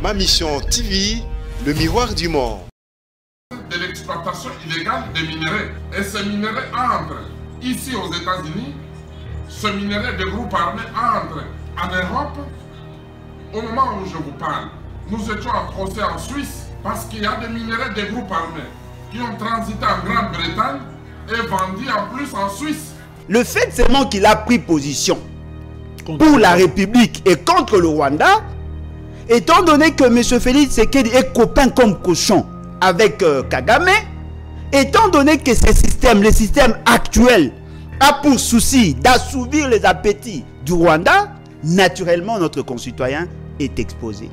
Ma Mission TV, le miroir du monde. De l'exploitation illégale des minerais. Et ces minerais entrent ici aux États-Unis. Ce minerai de groupes armés entre en Europe. Au moment où je vous parle, nous étions en procès en Suisse parce qu'il y a des minerais de groupes armés qui ont transité en Grande-Bretagne et vendus en plus en Suisse. Le fait seulement qu'il a pris position pour la République et contre le Rwanda, étant donné que M. Félix Tshisekedi est copain comme cochon avec Kagame, étant donné que ce système, le système actuel, a pour souci d'assouvir les appétits du Rwanda, naturellement notre concitoyen est exposé.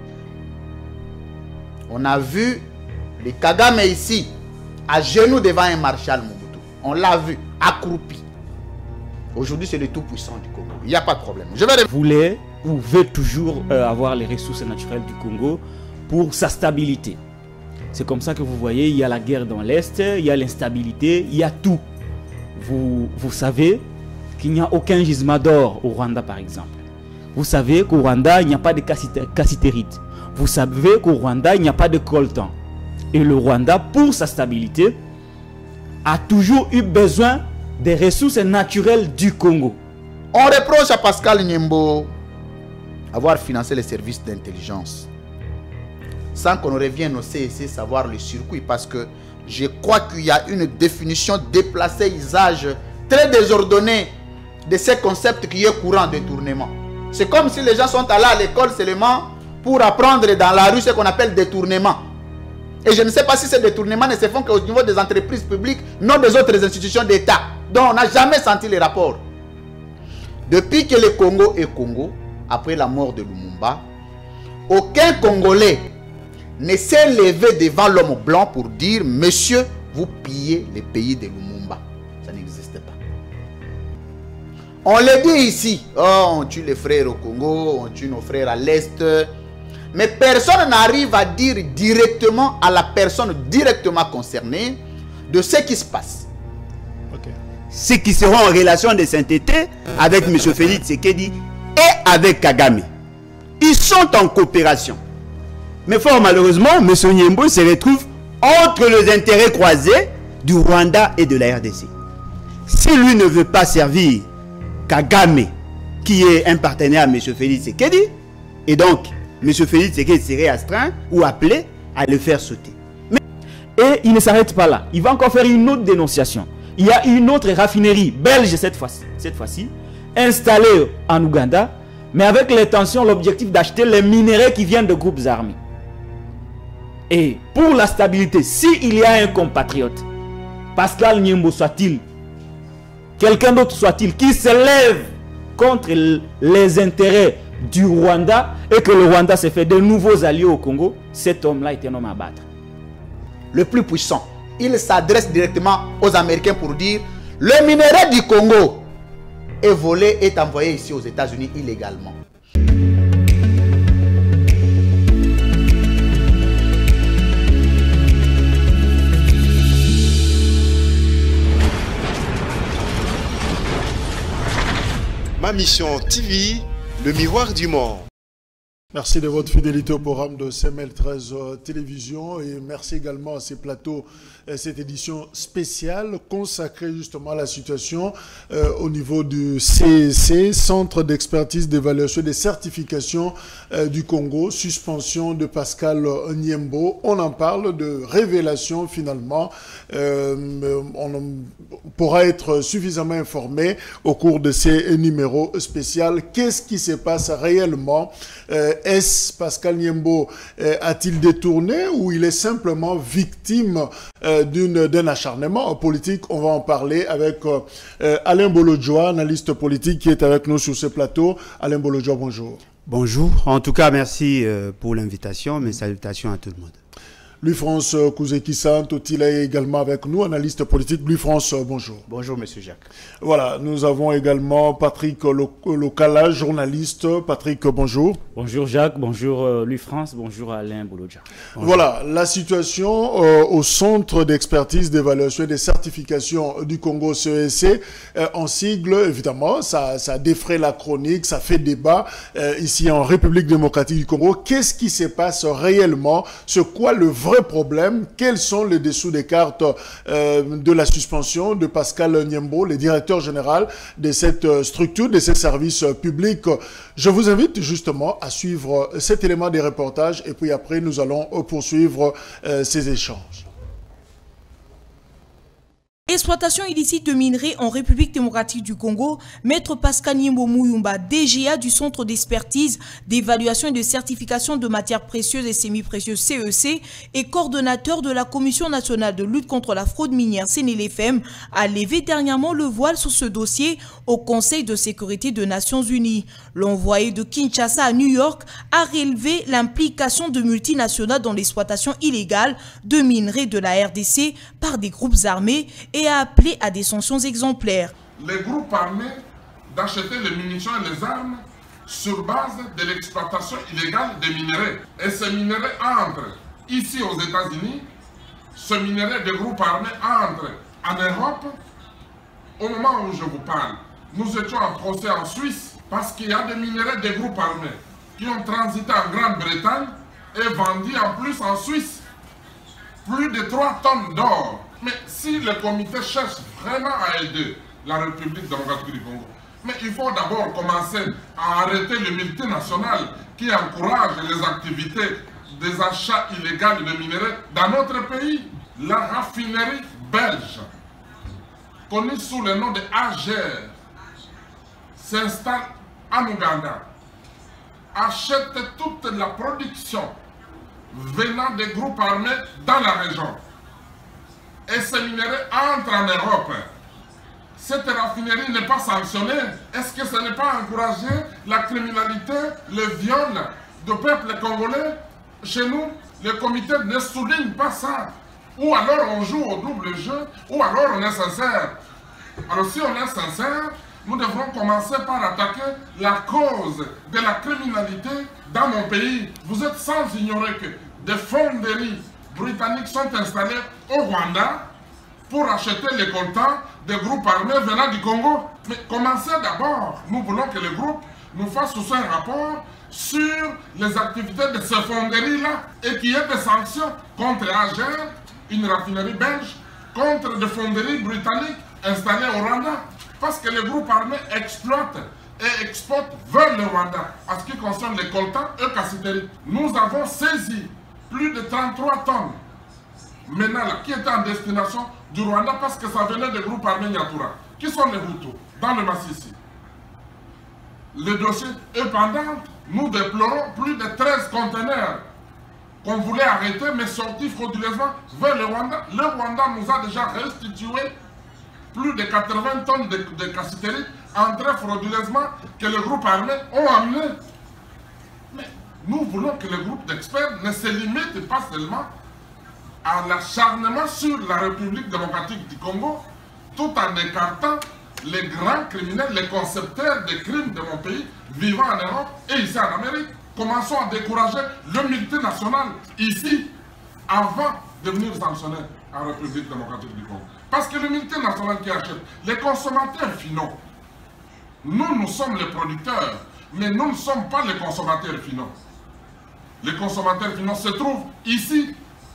On a vu les Kagame ici, à genoux devant un marshal Mobutu. On l'a vu, accroupi. Aujourd'hui, c'est le tout-puissant du Congo. Il n'y a pas de problème. Je vais... voulait ou veut toujours avoir les ressources naturelles du Congo pour sa stabilité. C'est comme ça que vous voyez, il y a la guerre dans l'Est, il y a l'instabilité, il y a tout. Vous savez qu'il n'y a aucun gisement d'or au Rwanda, par exemple. Vous savez qu'au Rwanda, il n'y a pas de cassitérite. Vous savez qu'au Rwanda, il n'y a pas de coltan. Et le Rwanda, pour sa stabilité, a toujours eu besoin des ressources naturelles du Congo. On reproche à Pascal Nyembo avoir financé les services d'intelligence sans qu'on revienne au CSC savoir le circuit, parce que je crois qu'il y a une définition déplacée, usage très désordonné de ces concepts qui est courant de détournement. C'est comme si les gens sont allés à l'école seulement pour apprendre dans la rue ce qu'on appelle détournement. Et je ne sais pas si ces détournements ne se font qu'au niveau des entreprises publiques, non des autres institutions d'État, dont on n'a jamais senti les rapports. Depuis que le Congo est Congo, après la mort de Lumumba, aucun Congolais ne s'est levé devant l'homme blanc pour dire « Monsieur, vous pillez le pays de Lumumba ». Ça n'existe pas. On le dit ici, oh, on tue les frères au Congo, on tue nos frères à l'Est. Mais personne n'arrive à dire directement à la personne directement concernée de ce qui se passe. Okay. Ceux qui seront en relation de sainteté avec M. Félix Tshisekedi et avec Kagame. Ils sont en coopération. Mais fort malheureusement, M. Nyembo se retrouve entre les intérêts croisés du Rwanda et de la RDC. Si lui ne veut pas servir Kagame, qui est un partenaire à M. Félix Tshisekedi, et donc M. Félix Tshisekedi serait astreint ou appelé à le faire sauter. Et il ne s'arrête pas là. Il va encore faire une autre dénonciation. Il y a une autre raffinerie belge cette fois-ci, installée en Ouganda, mais avec l'intention, l'objectif d'acheter les minerais qui viennent de groupes armés. Et pour la stabilité, s'il y a un compatriote, Pascal Nyembo soit-il, quelqu'un d'autre soit-il, qui se lève contre les intérêts du Rwanda et que le Rwanda se fait de nouveaux alliés au Congo, cet homme-là est un homme à battre. Le plus puissant, il s'adresse directement aux Américains pour dire « Le minerai du Congo est volé, est envoyé ici aux États-Unis illégalement. » Ma Mission TV, le miroir du monde. Merci de votre fidélité au programme de CML 13 Télévision et merci également à ces plateaux, cette édition spéciale consacrée justement à la situation au niveau du CEC, Centre d'expertise, d'évaluation et de certification du Congo, suspension de Pascal Nyembo. On en parle de révélation finalement. On pourra être suffisamment informé au cours de ces numéros spéciaux. Qu'est-ce qui se passe réellement? Est-ce Pascal Nyembo a-t-il détourné ou il est simplement victime d'un acharnement politique? On va en parler avec Alain Bolodjoa, analyste politique qui est avec nous sur ce plateau. Alain Bolodjoa, bonjour. Bonjour. En tout cas, merci pour l'invitation. Mes salutations à tout le monde. Louis-France Kouzeki-Sant, Otila est également avec nous, analyste politique. Louis-France, bonjour. Bonjour, monsieur Jacques. Voilà, nous avons également Patrick Lokala, journaliste. Patrick, bonjour. Bonjour Jacques, bonjour Louis-France, bonjour Alain Bouloudja. Voilà, la situation au Centre d'expertise, d'évaluation et de certification du Congo CEC, en sigle, évidemment, ça défraie la chronique, ça fait débat ici en République démocratique du Congo. Qu'est-ce qui se passe réellement? C'est quoi le vrai problème? Quels sont les dessous des cartes de la suspension de Pascal Niembo, le directeur général de cette structure, de ces services publics? Je vous invite justement à suivre cet élément des reportages et puis après nous allons poursuivre ces échanges. Exploitation illicite de minerais en République démocratique du Congo, Maître Pascal Niembo Mouyumba, DGA du Centre d'expertise, d'évaluation et de certification de matières précieuses et semi-précieuses CEC et coordonnateur de la Commission nationale de lutte contre la fraude minière CNLFM, a levé dernièrement le voile sur ce dossier au Conseil de sécurité des Nations Unies. L'envoyé de Kinshasa à New York a relevé l'implication de multinationales dans l'exploitation illégale de minerais de la RDC par des groupes armés et a appelé à des sanctions exemplaires. Les groupes armés d'acheter les munitions et les armes sur base de l'exploitation illégale des minerais. Et ces minerais entrent ici aux États-Unis, ce minerai des groupes armés entre en Europe. Au moment où je vous parle, nous étions en procès en Suisse parce qu'il y a des minerais des groupes armés qui ont transité en Grande-Bretagne et vendus en plus en Suisse. Plus de 3 tonnes d'or. Mais si le comité cherche vraiment à aider la République démocratique du Congo, mais il faut d'abord commencer à arrêter les multinationales qui encouragent les activités des achats illégaux de minerais dans notre pays. La raffinerie belge, connue sous le nom de AGER, s'installe en Ouganda, achète toute la production venant des groupes armés dans la région. Et ces minerais entrent en Europe. Cette raffinerie n'est pas sanctionnée. Est-ce que ce n'est pas encourager la criminalité, le viol du peuple congolais? Chez nous, le comité ne souligne pas ça. Ou alors on joue au double jeu, ou alors on est sincère. Alors si on est sincère, nous devrons commencer par attaquer la cause de la criminalité dans mon pays. Vous êtes sans ignorer que des fonderies britanniques sont installés au Rwanda pour acheter les coltans des groupes armés venant du Congo. Mais commencez d'abord. Nous voulons que le groupe nous fasse aussi un rapport sur les activités de ces fonderies-là et qu'il y ait des sanctions contre AGER, une raffinerie belge, contre des fonderies britanniques installées au Rwanda. Parce que les groupes armés exploitent et exportent vers le Rwanda. En ce qui concerne les coltans et cassiteries, nous avons saisi plus de 33 tonnes maintenant là, qui étaient en destination du Rwanda parce que ça venait des groupes armés Nyatura, qui sont les Hutus, dans le Massissi. Le dossier est pendant, nous déplorons plus de 13 conteneurs qu'on voulait arrêter mais sortis frauduleusement vers le Rwanda. Le Rwanda nous a déjà restitué plus de 80 tonnes de cassiterie entrées frauduleusement que les groupes armés ont amené. Mais nous voulons que le groupe d'experts ne se limite pas seulement à l'acharnement sur la République démocratique du Congo, tout en écartant les grands criminels, les concepteurs de crimes de mon pays, vivant en Europe et ici en Amérique. Commençons à décourager le multinational ici, avant de venir sanctionner en République démocratique du Congo. Parce que le multinational qui achète, les consommateurs finaux, nous sommes les producteurs, mais nous ne sommes pas les consommateurs finaux. Les consommateurs finaux se trouvent ici.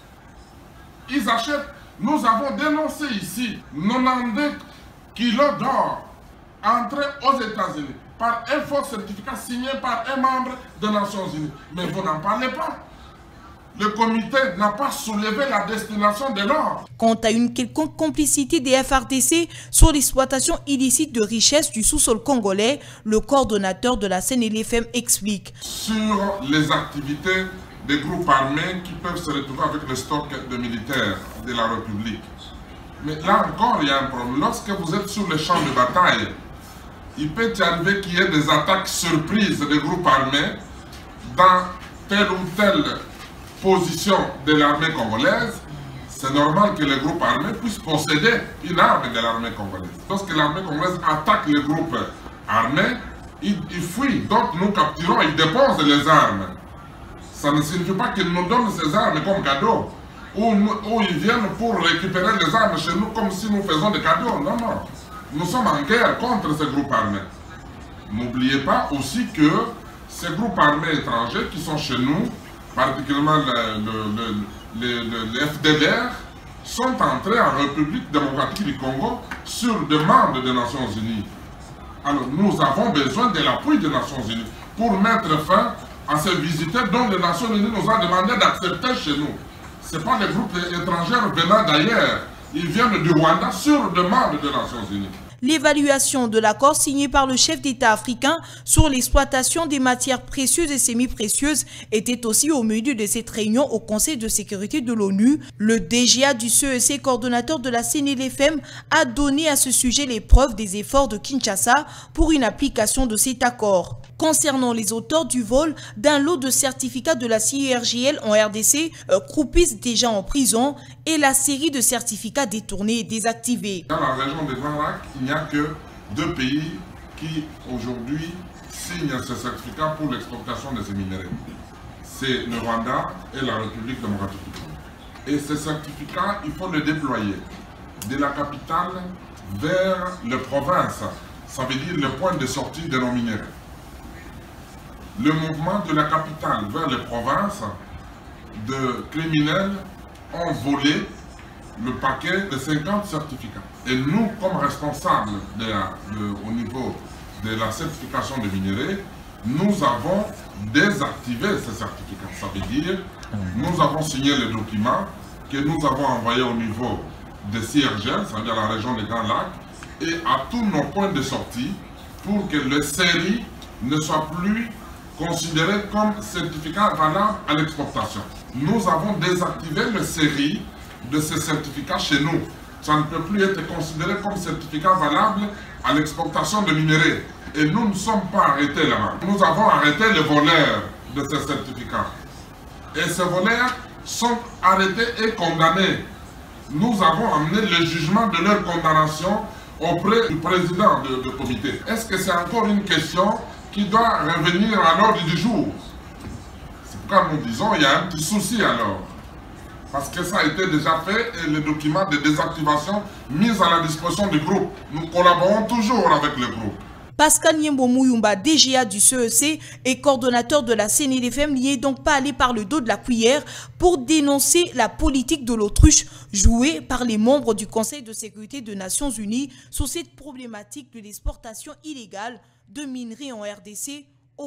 Ils achètent. Nous avons dénoncé ici 90 kilos d'or entrés aux États-Unis par un faux certificat signé par un membre des Nations Unies. Mais vous n'en parlez pas. Le comité n'a pas soulevé la destination de l'or. Quant à une quelconque complicité des FRDC sur l'exploitation illicite de richesses du sous-sol congolais, le coordonnateur de la CNLFM explique. Sur les activités des groupes armés qui peuvent se retrouver avec le stock de militaires de la République. Mais là encore, il y a un problème. Lorsque vous êtes sur le champ de bataille, il peut y arriver qu'il y ait des attaques surprises des groupes armés dans tel ou tel position de l'armée congolaise, c'est normal que les groupes armés puissent posséder une arme de l'armée congolaise. Lorsque l'armée congolaise attaque les groupes armés, ils fuient. Donc nous capturons, ils déposent les armes. Ça ne signifie pas qu'ils nous donnent ces armes comme cadeau. Ou ils viennent pour récupérer les armes chez nous comme si nous faisons des cadeaux. Non, non. Nous sommes en guerre contre ces groupes armés. N'oubliez pas aussi que ces groupes armés étrangers qui sont chez nous, particulièrement les FDLR, sont entrés en République démocratique du Congo sur demande des Nations Unies. Alors nous avons besoin de l'appui des Nations Unies pour mettre fin à ces visiteurs dont les Nations Unies nous ont demandé d'accepter chez nous. Ce n'est pas les groupes étrangers venant d'ailleurs. Ils viennent du Rwanda sur demande des Nations Unies. L'évaluation de l'accord signé par le chef d'État africain sur l'exploitation des matières précieuses et semi-précieuses était aussi au menu de cette réunion au Conseil de sécurité de l'ONU. Le DGA du CEC, coordonnateur de la CNLFM, a donné à ce sujet les preuves des efforts de Kinshasa pour une application de cet accord. Concernant les auteurs du vol d'un lot de certificats de la CIRGL en RDC, croupissent déjà en prison et la série de certificats détournés et désactivés. Dans la région des Grands Lacs, il n'y a que 2 pays qui aujourd'hui signent ces certificats pour l'exportation de ces minerais. C'est le Rwanda et la République démocratique du Congo. Et ces certificats, il faut les déployer de la capitale vers les provinces. Ça veut dire le point de sortie de nos minerais. Le mouvement de la capitale vers les provinces de criminels ont volé le paquet de 50 certificats. Et nous, comme responsables au niveau de la certification des minéraux, nous avons désactivé ces certificats. Ça veut dire, nous avons signé le document que nous avons envoyé au niveau de CIRGL, c'est-à-dire la région des Grands Lacs, et à tous nos points de sortie pour que les séries ne soient plus considérées comme certificats valables à l'exportation. Nous avons désactivé les séries de ces certificats chez nous. Ça ne peut plus être considéré comme certificat valable à l'exportation de minéraux. Et nous ne sommes pas arrêtés là-bas. Nous avons arrêté les voleurs de ces certificats. Et ces voleurs sont arrêtés et condamnés. Nous avons amené le jugement de leur condamnation auprès du président du comité. Est-ce que c'est encore une question qui doit revenir à l'ordre du jour? C'est pourquoi nous disons qu'il y a un petit souci alors. Parce que ça a été déjà fait et le document de désactivation mis à la disposition du groupe. Nous collaborons toujours avec le groupe. Pascal Nyembo Mouyumba, DGA du CEC et coordonnateur de la CNLFM, n'y est donc pas allé par le dos de la cuillère pour dénoncer la politique de l'autruche jouée par les membres du Conseil de sécurité des Nations Unies sur cette problématique de l'exportation illégale de minerais en RDC au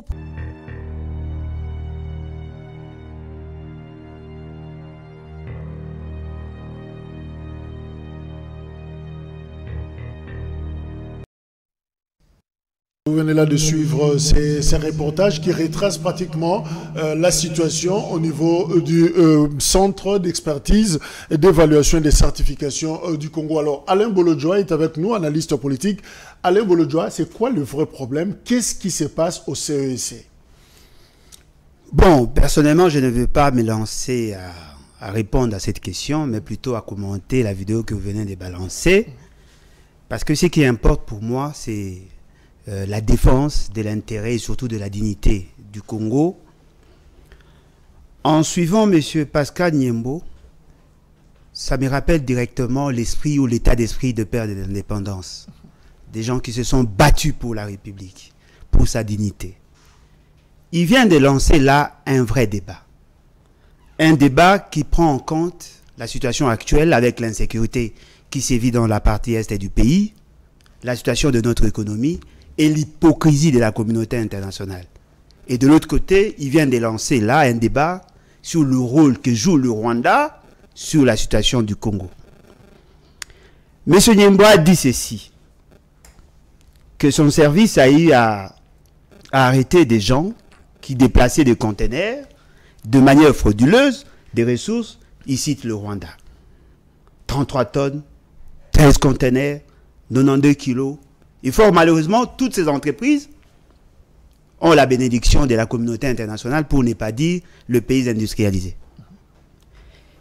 Vous venez là de suivre ces reportages qui retracent pratiquement la situation au niveau du centre d'expertise et d'évaluation et des certifications du Congo. Alors, Alain Bolodjoa est avec nous, analyste politique. Alain Bolodjoa, c'est quoi le vrai problème? Qu'est-ce qui se passe au CEC? Bon, personnellement, je ne veux pas me lancer à répondre à cette question, mais plutôt à commenter la vidéo que vous venez de balancer. Parce que ce qui importe pour moi, c'est la défense de l'intérêt et surtout de la dignité du Congo. En suivant M. Pascal Nyembo, ça me rappelle directement l'esprit ou l'état d'esprit de père de l'indépendance. Des gens qui se sont battus pour la République, pour sa dignité. Il vient de lancer là un vrai débat. Un débat qui prend en compte la situation actuelle avec l'insécurité qui sévit dans la partie est du pays, la situation de notre économie, et l'hypocrisie de la communauté internationale. Et de l'autre côté, il vient de lancer là un débat sur le rôle que joue le Rwanda sur la situation du Congo. M. Nyembo a dit ceci, que son service a eu à arrêter des gens qui déplaçaient des conteneurs de manière frauduleuse des ressources. Il cite le Rwanda. 33 tonnes, 13 conteneurs, 92 kilos. Et fort malheureusement, toutes ces entreprises ont la bénédiction de la communauté internationale, pour ne pas dire le pays industrialisé.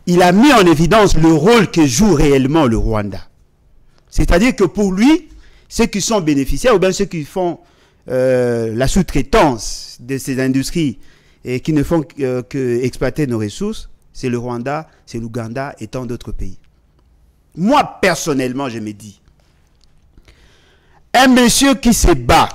il a mis en évidence le rôle que joue réellement le Rwanda. C'est-à-dire que pour lui, ceux qui sont bénéficiaires, ou bien ceux qui font la sous-traitance de ces industries et qui ne font que exploiter nos ressources, c'est le Rwanda, c'est l'Ouganda et tant d'autres pays. Moi, personnellement, je me dis, un monsieur qui se bat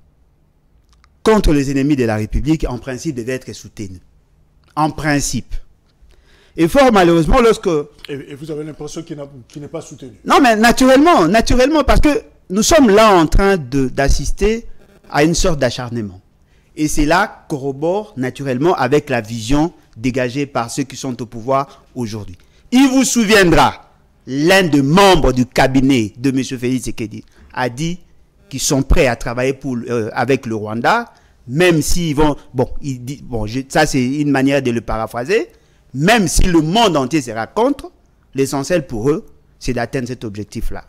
contre les ennemis de la République, en principe, devait être soutenu. En principe. Et fort malheureusement, lorsque... Et vous avez l'impression qu'il n'est pas soutenu. Non, mais naturellement, parce que nous sommes là en train d'assister à une sorte d'acharnement. Et cela corrobore naturellement avec la vision dégagée par ceux qui sont au pouvoir aujourd'hui. Il vous souviendra, l'un des membres du cabinet de M. Félix Tshisekedi a dit qu'ils sont prêts à travailler avec le Rwanda, même s'ils vont... ça c'est une manière de le paraphraser. Même si le monde entier sera contre, l'essentiel pour eux, c'est d'atteindre cet objectif-là.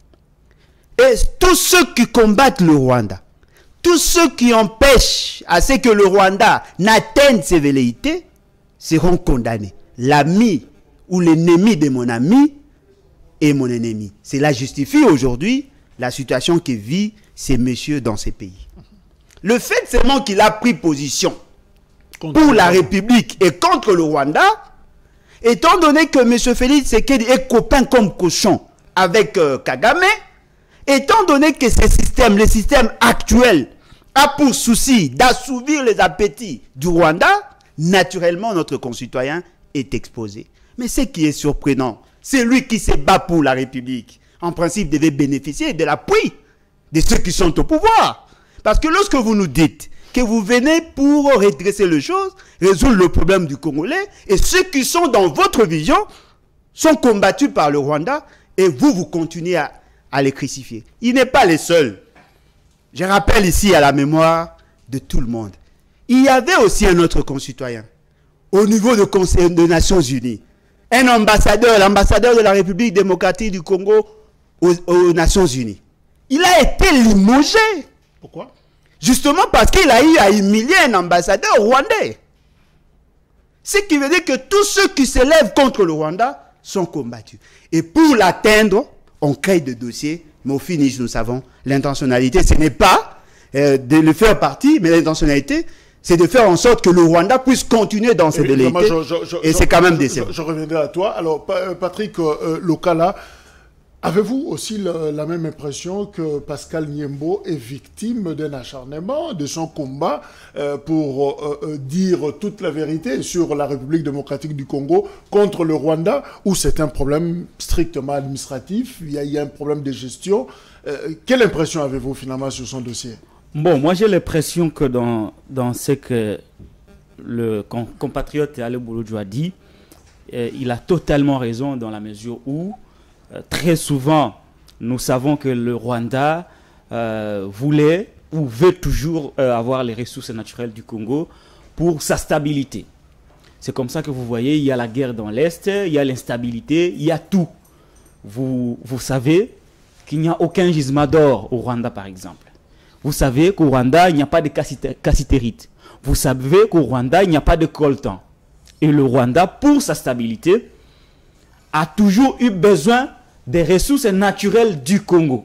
Et tous ceux qui combattent le Rwanda, tous ceux qui empêchent à ce que le Rwanda n'atteigne ses velléités, seront condamnés. L'ami ou l'ennemi de mon ami est mon ennemi. Cela justifie aujourd'hui la situation que vit ces messieurs dans ces pays. Le fait seulement qu'il a pris position pour la République et contre le Rwanda, étant donné que M. Félix Tshisekedi est copain comme cochon avec Kagame, étant donné que le système actuel a pour souci d'assouvir les appétits du Rwanda, naturellement notre concitoyen est exposé. Mais ce qui est surprenant, c'est lui qui se bat pour la République. En principe, devait bénéficier de l'appui de ceux qui sont au pouvoir. Parce que lorsque vous nous dites que vous venez pour redresser les choses, résoudre le problème du Congolais, et ceux qui sont dans votre vision sont combattus par le Rwanda, et vous continuez à les crucifier. Il n'est pas le seul. Je rappelle ici à la mémoire de tout le monde. Il y avait aussi un autre concitoyen, au niveau du Conseil des Nations Unies, un ambassadeur, l'ambassadeur de la République démocratique du Congo aux Nations Unies. Il a été limogé. Pourquoi? Justement parce qu'il a eu à humilier un ambassadeur rwandais. Ce qui veut dire que tous ceux qui se lèvent contre le Rwanda sont combattus. Et pour l'atteindre, on crée des dossiers, mais au finish, nous savons, l'intentionnalité, ce n'est pas de le faire partie, mais l'intentionnalité, c'est de faire en sorte que le Rwanda puisse continuer dans ses velléités. Et c'est quand même décevant. Je reviendrai à toi. Alors, Patrick Lokala, avez-vous aussi la même impression que Pascal Niembo est victime d'un acharnement, de son combat pour dire toute la vérité sur la République démocratique du Congo contre le Rwanda, où c'est un problème strictement administratif, il y a un problème de gestion. Quelle impression avez-vous finalement sur son dossier? Bon, moi j'ai l'impression que dans ce que le compatriote Ale Bouloudjou a dit, il a totalement raison dans la mesure où très souvent, nous savons que le Rwanda voulait ou veut toujours avoir les ressources naturelles du Congo pour sa stabilité. C'est comme ça que vous voyez, il y a la guerre dans l'Est, il y a l'instabilité, il y a tout. Vous savez qu'il n'y a aucun gisement d'or au Rwanda, par exemple. Vous savez qu'au Rwanda, il n'y a pas de cassitérite. Vous savez qu'au Rwanda, il n'y a pas de coltan. Et le Rwanda, pour sa stabilité, a toujours eu besoin des ressources naturelles du Congo.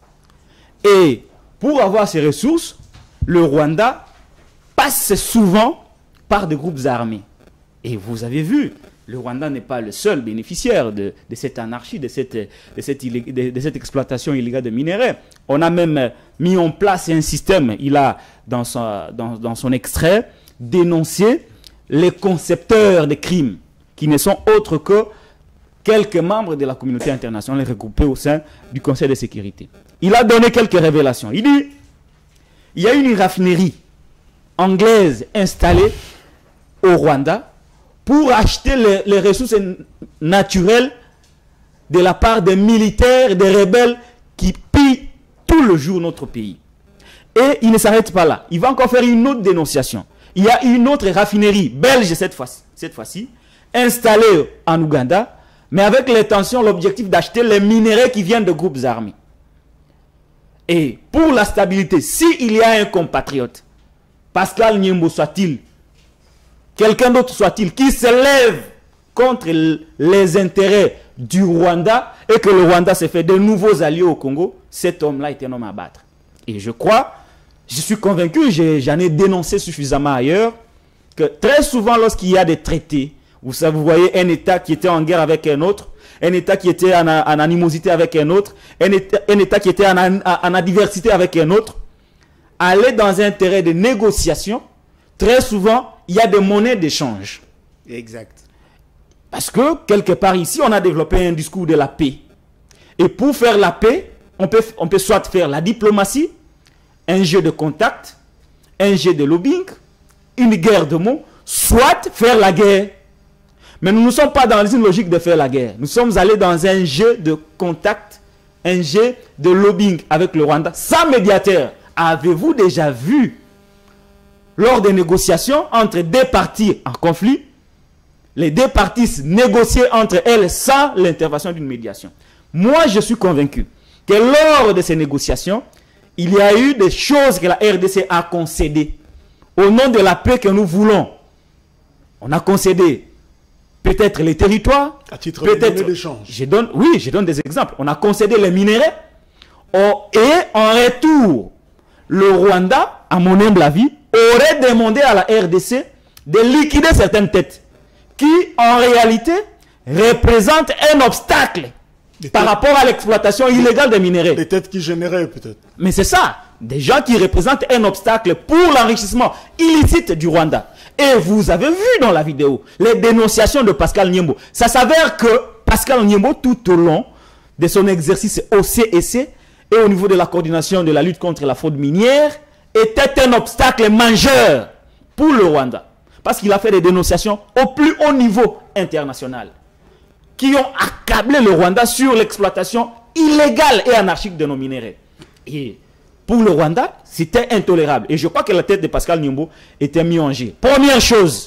Et pour avoir ces ressources, le Rwanda passe souvent par des groupes armés. Et vous avez vu, le Rwanda n'est pas le seul bénéficiaire de cette anarchie, de cette exploitation illégale de minerais. On a même mis en place un système, il a dans son extrait dénoncé les concepteurs de crimes qui ne sont autres que quelques membres de la communauté internationale regroupés au sein du Conseil de sécurité. Il a donné quelques révélations. Il dit, il y a une raffinerie anglaise installée au Rwanda pour acheter les ressources naturelles de la part des militaires et des rebelles qui pillent tout le jour notre pays. Et il ne s'arrête pas là. Il va encore faire une autre dénonciation. Il y a une autre raffinerie belge cette fois-ci, installée en Ouganda, mais avec l'intention, l'objectif d'acheter les minéraux qui viennent de groupes armés. Et pour la stabilité, s'il y a un compatriote, Pascal Niembo soit-il, quelqu'un d'autre soit-il, qui se lève contre les intérêts du Rwanda et que le Rwanda s'est fait de nouveaux alliés au Congo, cet homme-là est un homme à battre. Et je crois, je suis convaincu, j'en ai dénoncé suffisamment ailleurs, que très souvent lorsqu'il y a des traités, vous voyez un État qui était en guerre avec un autre, un État qui était en animosité avec un autre, un État qui était en adversité avec un autre, aller dans un terrain de négociation, très souvent, il y a des monnaies d'échange. Exact. Parce que, quelque part ici, on a développé un discours de la paix. Et pour faire la paix, on peut soit faire la diplomatie, un jeu de contact, un jeu de lobbying, une guerre de mots, soit faire la guerre. Mais nous ne sommes pas dans une logique de faire la guerre. Nous sommes allés dans un jeu de contact, un jeu de lobbying avec le Rwanda, sans médiateur. Avez-vous déjà vu, lors des négociations entre deux parties en conflit, les deux parties négocier entre elles sans l'intervention d'une médiation? Moi, je suis convaincu que lors de ces négociations, il y a eu des choses que la RDC a concédées. Au nom de la paix que nous voulons, on a concédé peut-être les territoires, à titre de d'échange. Je donne des exemples. On a concédé les minéraux et en retour, le Rwanda, à mon humble avis, aurait demandé à la RDC de liquider certaines têtes qui, en réalité, représentent un obstacle par rapport à l'exploitation illégale des minéraux. Des têtes qui généraient peut-être. Mais c'est ça, des gens qui représentent un obstacle pour l'enrichissement illicite du Rwanda. Et vous avez vu dans la vidéo les dénonciations de Pascal Nyembo. Ça s'avère que Pascal Nyembo, tout au long de son exercice au CEC et au niveau de la coordination de la lutte contre la fraude minière, était un obstacle majeur pour le Rwanda. Parce qu'il a fait des dénonciations au plus haut niveau international qui ont accablé le Rwanda sur l'exploitation illégale et anarchique de nos minéraux. Et pour le Rwanda, c'était intolérable. Et je crois que la tête de Pascal Nyembo était mise en jeu. Première chose,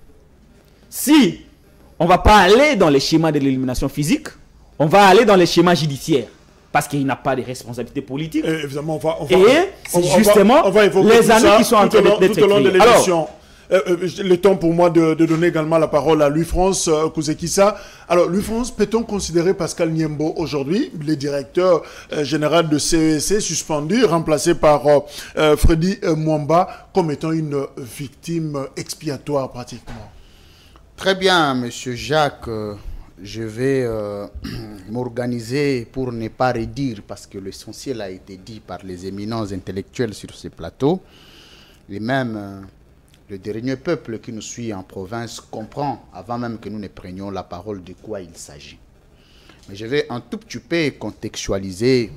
si on ne va pas aller dans les schémas de l'élimination physique, on va aller dans les schémas judiciaires. Parce qu'il n'a pas de responsabilité politique. Et évidemment, c'est justement les années qui sont en train d'être créées. Alors, le temps pour moi de donner également la parole à Louis-France Kouzekissa. Alors, Louis-France, peut-on considérer Pascal Nyembo aujourd'hui, le directeur général de CEC, suspendu, remplacé par Freddy Mwamba, comme étant une victime expiatoire pratiquement? Très bien, monsieur Jacques. Je vais m'organiser pour ne pas redire, parce que l'essentiel a été dit par les éminents intellectuels sur ce plateau. Et même le dernier peuple qui nous suit en province comprend, avant même que nous ne prenions la parole, de quoi il s'agit. Mais je vais un tout petit peu contextualiser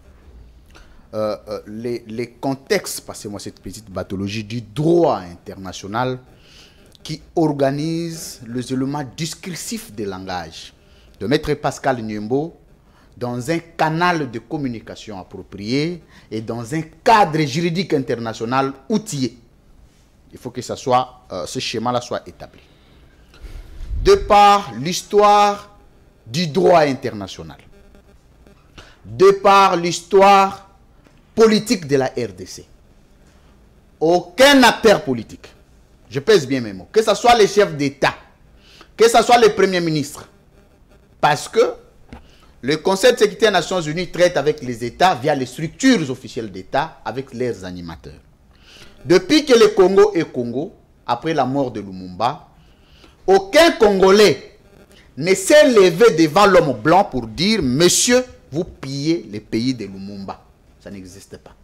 les contextes, passez-moi cette petite pathologie, du droit international qui organise les éléments discursifs des langages de Maître Pascal Nyembo dans un canal de communication approprié et dans un cadre juridique international outillé. Il faut que ce schéma-là soit établi. De par l'histoire du droit international, de par l'histoire politique de la RDC, aucun acteur politique, je pèse bien mes mots, que ce soit les chefs d'État, que ce soit les premiers ministres, parce que le Conseil de sécurité des Nations Unies traite avec les États via les structures officielles d'État avec leurs animateurs. Depuis que le Congo est Congo, après la mort de Lumumba, aucun Congolais ne s'est levé devant l'homme blanc pour dire « Monsieur, vous pillez les pays de Lumumba ». Ça n'existe pas.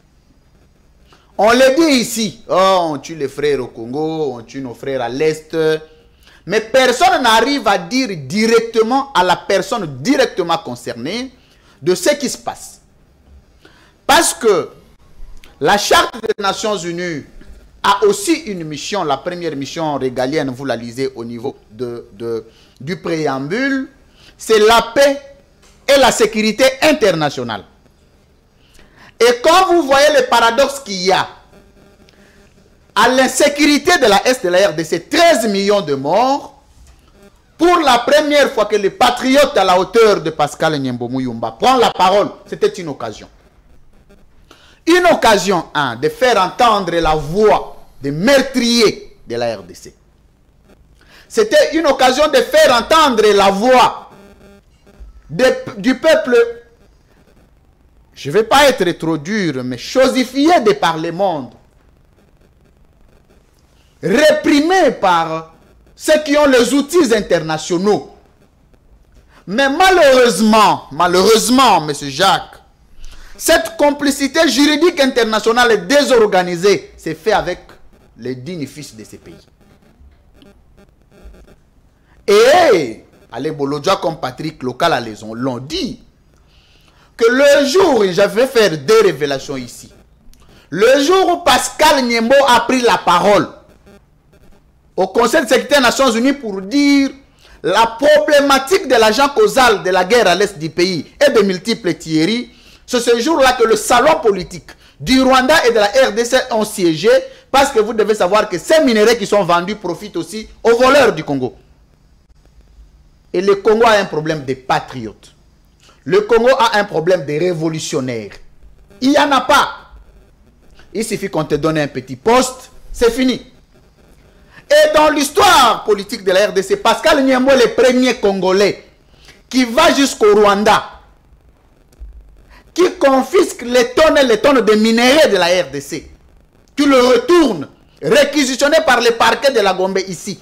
On le dit ici, oh, on tue les frères au Congo, on tue nos frères à l'Est. Mais personne n'arrive à dire directement à la personne directement concernée de ce qui se passe. Parce que la Charte des Nations Unies a aussi une mission, la première mission régalienne, vous la lisez au niveau du préambule, c'est la paix et la sécurité internationale. Et quand vous voyez le paradoxe qu'il y a à l'insécurité de la Est de la RDC, 13 millions de morts, pour la première fois que les patriotes à la hauteur de Pascal Nyembo Muyumba prennent la parole, c'était une occasion. Une occasion, de faire entendre la voix des meurtriers de la RDC. C'était une occasion de faire entendre la voix du peuple. Je ne vais pas être trop dur, mais chosifié de par le monde. Réprimé par ceux qui ont les outils internationaux. Mais malheureusement, M. Jacques, cette complicité juridique internationale désorganisée s'est faite avec les dignes fils de ces pays. Et, allez, Bolodja comme Patrick Local l'ont dit, que le jour, je vais faire des révélations ici, le jour où Pascal Niembo a pris la parole au Conseil de sécurité des Nations Unies pour dire la problématique de l'agent causal de la guerre à l'est du pays et de multiples tueries, c'est ce jour-là que le salon politique du Rwanda et de la RDC ont siégé, parce que vous devez savoir que ces minerais qui sont vendus profitent aussi aux voleurs du Congo. Et le Congo a un problème de patriotes. Le Congo a un problème de révolutionnaires. Il n'y en a pas. Il suffit qu'on te donne un petit poste, c'est fini. Et dans l'histoire politique de la RDC, Pascal Niembo est le premier Congolais qui va jusqu'au Rwanda, qui confisque les tonnes et les tonnes de minerais de la RDC, qui le retourne, réquisitionné par le parquet de la Gombe ici.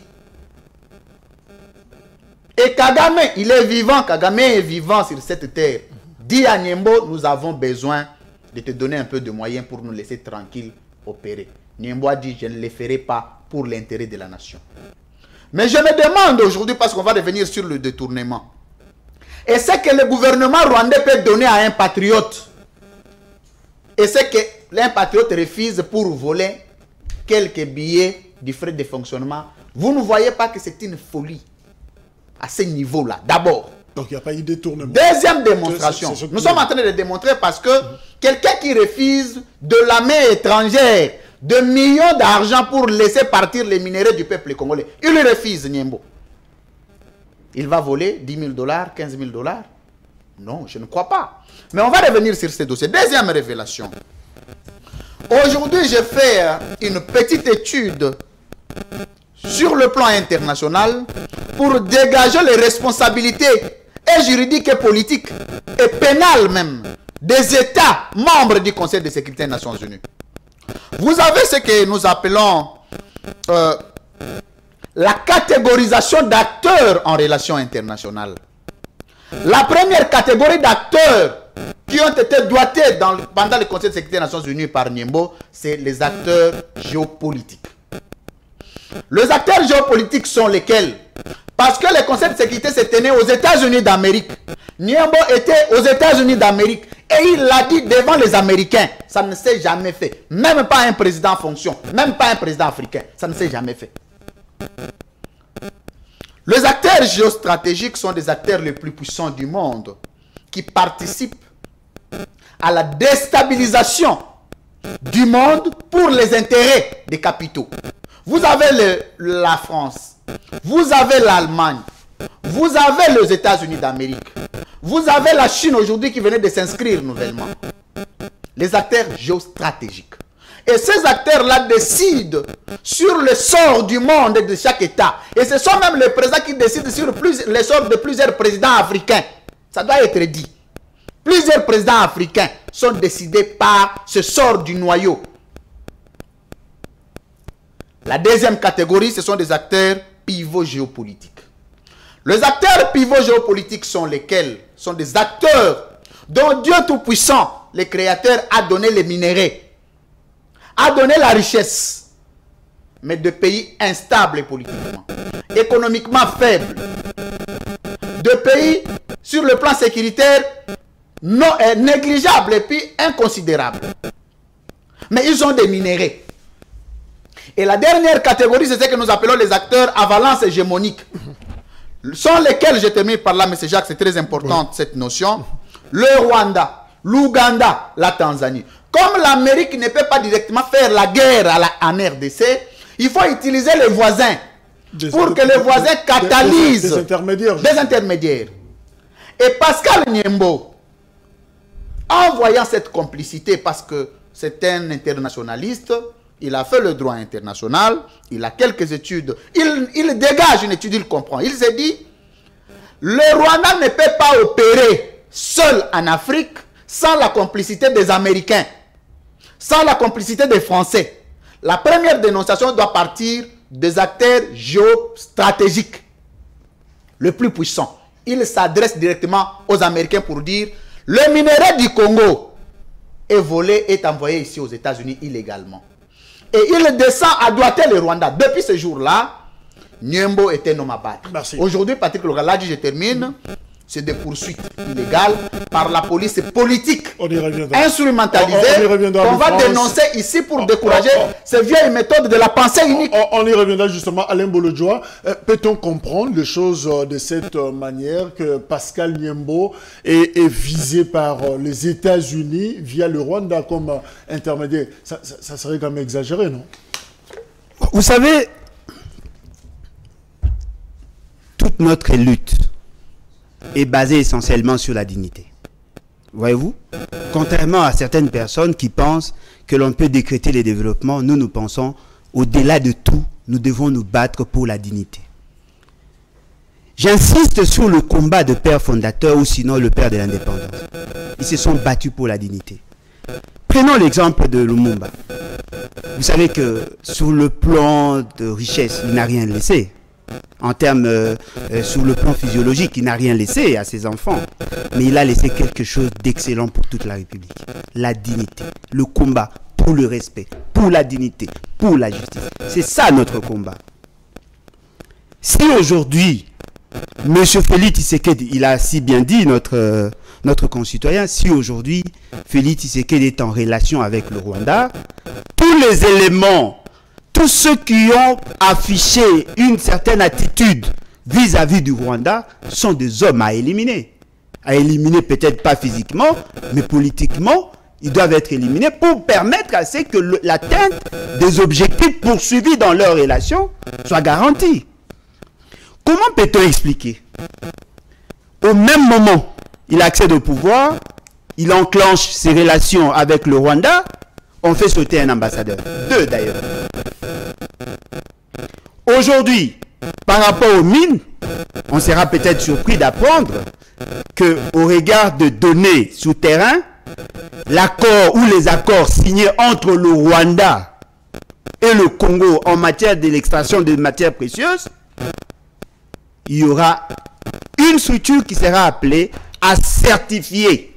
Et Kagame, il est vivant, Kagame est vivant sur cette terre. Dit à Niembo, nous avons besoin de te donner un peu de moyens pour nous laisser tranquilles opérer. Niembo a dit, je ne le ferai pas pour l'intérêt de la nation. Mais je me demande aujourd'hui, parce qu'on va revenir sur le détournement, et c'est que le gouvernement rwandais peut donner à un patriote, et c'est que l'un patriote refuse pour voler quelques billets du frais de fonctionnement. Vous ne voyez pas que c'est une folie à ce niveau-là, d'abord. Donc il n'y a pas eu de détournement. Deuxième démonstration. Nous sommes en train de le démontrer parce que quelqu'un qui refuse de la main étrangère de millions d'argent pour laisser partir les minéraux du peuple congolais, il refuse, Niembo. Il va voler 10 000 $, 15 000 $? Non, je ne crois pas. Mais on va revenir sur ces dossiers. Deuxième révélation. Aujourd'hui, j'ai fait une petite étude sur le plan international pour dégager les responsabilités et juridiques et politiques et pénales même des États membres du Conseil de sécurité des Nations Unies. Vous avez ce que nous appelons la catégorisation d'acteurs en relations internationales. La première catégorie d'acteurs qui ont été doigtés pendant le Conseil de sécurité des Nations Unies par Niembo, c'est les acteurs géopolitiques. Les acteurs géopolitiques sont lesquels? Parce que le Conseil de sécurité se tenait aux États-Unis d'Amérique. Niembo était aux États-Unis d'Amérique et il l'a dit devant les Américains. Ça ne s'est jamais fait. Même pas un président en fonction, même pas un président africain. Ça ne s'est jamais fait. Les acteurs géostratégiques sont des acteurs les plus puissants du monde qui participent à la déstabilisation du monde pour les intérêts des capitaux. Vous avez la France, vous avez l'Allemagne, vous avez les États-Unis d'Amérique, vous avez la Chine aujourd'hui qui venait de s'inscrire nouvellement. Les acteurs géostratégiques. Et ces acteurs-là décident sur le sort du monde et de chaque État. Et ce sont même les présidents qui décident sur le sort de plusieurs présidents africains. Ça doit être dit. Plusieurs présidents africains sont décidés par ce sort du noyau. La deuxième catégorie, ce sont des acteurs pivots géopolitiques. Les acteurs pivots géopolitiques sont lesquels? Sont des acteurs dont Dieu Tout-Puissant, le Créateur, a donné les minéraux, a donné la richesse, mais de pays instables politiquement, économiquement faibles, de pays sur le plan sécuritaire non, négligeables et puis inconsidérables. Mais ils ont des minéraux. Et la dernière catégorie, c'est ce que nous appelons les acteurs à valence hégémonique. Sont lesquels, je termine par là, M. Jacques, c'est très important cette notion. Le Rwanda, l'Ouganda, la Tanzanie. Comme l'Amérique ne peut pas directement faire la guerre en RDC, il faut utiliser les voisins pour que les voisins catalysent des intermédiaires. Des intermédiaires. Et Pascal Niembo, en voyant cette complicité, parce que c'est un internationaliste, Il a fait le droit international, il a quelques études. Il dégage une étude, il comprend. Il s'est dit, le Rwanda ne peut pas opérer seul en Afrique sans la complicité des Américains, sans la complicité des Français. La première dénonciation doit partir des acteurs géostratégiques, le plus puissant. Il s'adresse directement aux Américains pour dire, le minerai du Congo est volé, est envoyé ici aux États-Unis illégalement. Et il descend à droiter le Rwanda. Depuis ce jour-là, Nyembo était un homme à battre. Aujourd'hui, Patrick Logaladji, je termine, c'est des poursuites illégales par la police politique instrumentalisée qu'on va dénoncer ici pour décourager ces vieilles méthodes de la pensée unique. On y reviendra justement. Alain Bolodjoa, peut-on comprendre les choses de cette manière que Pascal Nyembo est visé par les États-Unis via le Rwanda comme intermédiaire? Ça serait quand même exagéré, non? Vous savez, toute notre lutte est basée essentiellement sur la dignité. Voyez-vous? Contrairement à certaines personnes qui pensent que l'on peut décréter le développement, nous pensons, au-delà de tout, nous devons nous battre pour la dignité. J'insiste sur le combat de père fondateur ou sinon le père de l'indépendance. Ils se sont battus pour la dignité. Prenons l'exemple de Lumumba. Vous savez que sur le plan de richesse, il n'a rien laissé. En termes, sur le plan physiologique, il n'a rien laissé à ses enfants. Mais il a laissé quelque chose d'excellent pour toute la République. La dignité, le combat pour le respect, pour la dignité, pour la justice. C'est ça notre combat. Si aujourd'hui, M. Félix Tshisekedi, il a si bien dit, notre concitoyen, si aujourd'hui, Félix Tshisekedi est en relation avec le Rwanda, tous les éléments, tous ceux qui ont affiché une certaine attitude vis-à-vis du Rwanda sont des hommes à éliminer. À éliminer peut-être pas physiquement, mais politiquement, ils doivent être éliminés pour permettre à ce que l'atteinte des objectifs poursuivis dans leur relation soit garantie. Comment peut-on expliquer? Au même moment, il accède au pouvoir, il enclenche ses relations avec le Rwanda, on fait sauter un ambassadeur. 2 d'ailleurs. Aujourd'hui, par rapport aux mines, on sera peut-être surpris d'apprendre qu'au regard de données souterrains, l'accord ou les accords signés entre le Rwanda et le Congo en matière de l'extraction de matières précieuses, il y aura une structure qui sera appelée à certifier.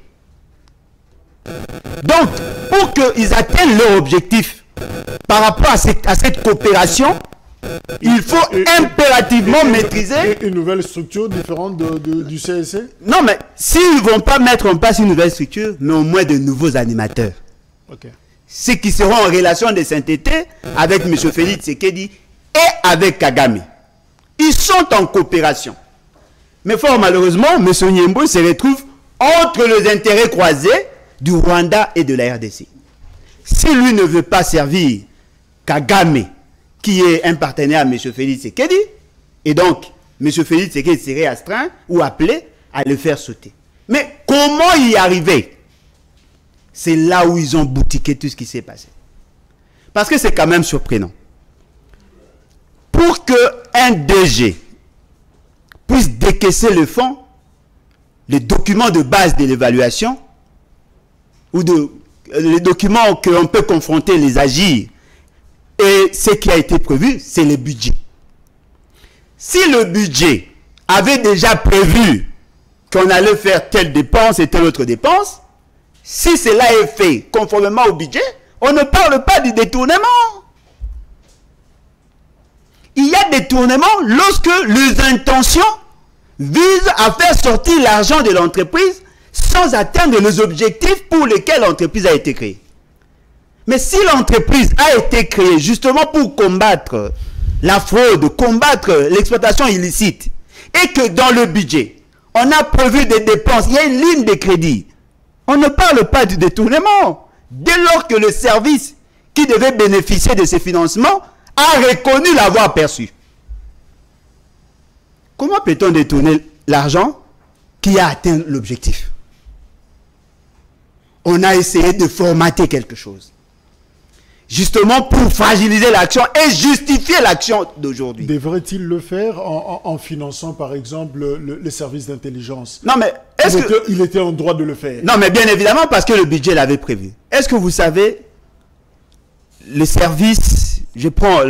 Donc, pour qu'ils atteignent leur objectif par rapport à cette coopération, il faut impérativement maîtriser une nouvelle structure différente du CSC. Non, mais s'ils ne vont pas mettre en place une nouvelle structure, mais au moins de nouveaux animateurs. Ceux qui seront en relation de sainteté avec M. Félix Tshisekedi et avec Kagame. Ils sont en coopération. Mais fort malheureusement, M. Nyembo se retrouve entre les intérêts croisés du Rwanda et de la RDC. Si lui ne veut pas servir Kagame, qui est un partenaire à M. Félix Tshisekedi, et donc M. Félix Tshisekedi serait astreint ou appelé à le faire sauter. Mais comment y arriver? C'est là où ils ont boutiqué tout ce qui s'est passé. Parce que c'est quand même surprenant. Pour qu'un DG puisse décaisser le fonds, les documents de base de l'évaluation, ou les documents que l'on peut confronter, les agir, et ce qui a été prévu, c'est le budget. Si le budget avait déjà prévu qu'on allait faire telle dépense et telle autre dépense, si cela est fait conformément au budget, on ne parle pas du détournement. Il y a détournement lorsque les intentions visent à faire sortir l'argent de l'entreprise sans atteindre les objectifs pour lesquels l'entreprise a été créée. Mais si l'entreprise a été créée justement pour combattre la fraude, combattre l'exploitation illicite, et que dans le budget, on a prévu des dépenses, il y a une ligne de crédit, on ne parle pas du détournement. Dès lors que le service qui devait bénéficier de ces financements a reconnu l'avoir perçu. Comment peut-on détourner l'argent qui a atteint l'objectif? On a essayé de formater quelque chose. justement pour fragiliser l'action et justifier l'action d'aujourd'hui. Devrait-il le faire en finançant, par exemple, les services d'intelligence? Non, mais est-ce que... Il était en droit de le faire. Non, mais bien évidemment, parce que le budget l'avait prévu. Est-ce que vous savez, les services, je prends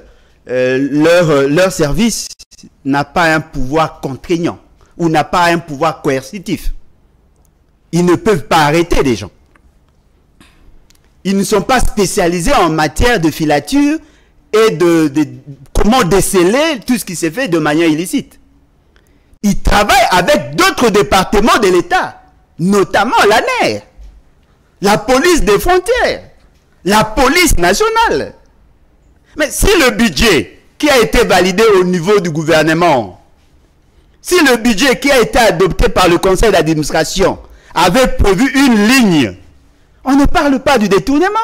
leur service n'a pas un pouvoir contraignant ou n'a pas un pouvoir coercitif. Ils ne peuvent pas arrêter des gens. Ils ne sont pas spécialisés en matière de filature et de comment déceler tout ce qui s'est fait de manière illicite. Ils travaillent avec d'autres départements de l'État, notamment l'ANER, la police des frontières, la police nationale. Mais si le budget qui a été validé au niveau du gouvernement, si le budget qui a été adopté par le conseil d'administration avait prévu une ligne, on ne parle pas du détournement.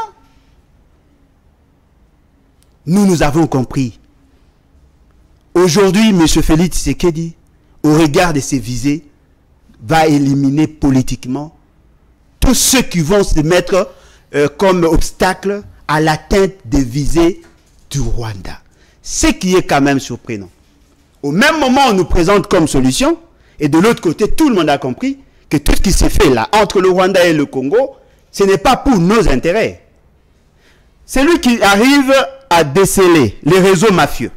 Nous avons compris. Aujourd'hui, M. Félix Tshisekedi, au regard de ses visées, va éliminer politiquement tous ceux qui vont se mettre comme obstacle à l'atteinte des visées du Rwanda. Ce qui est quand même surprenant. Au même moment, on nous présente comme solution, et de l'autre côté, tout le monde a compris que tout ce qui s'est fait là, entre le Rwanda et le Congo, ce n'est pas pour nos intérêts. C'est lui qui arrive à déceler les réseaux mafieux,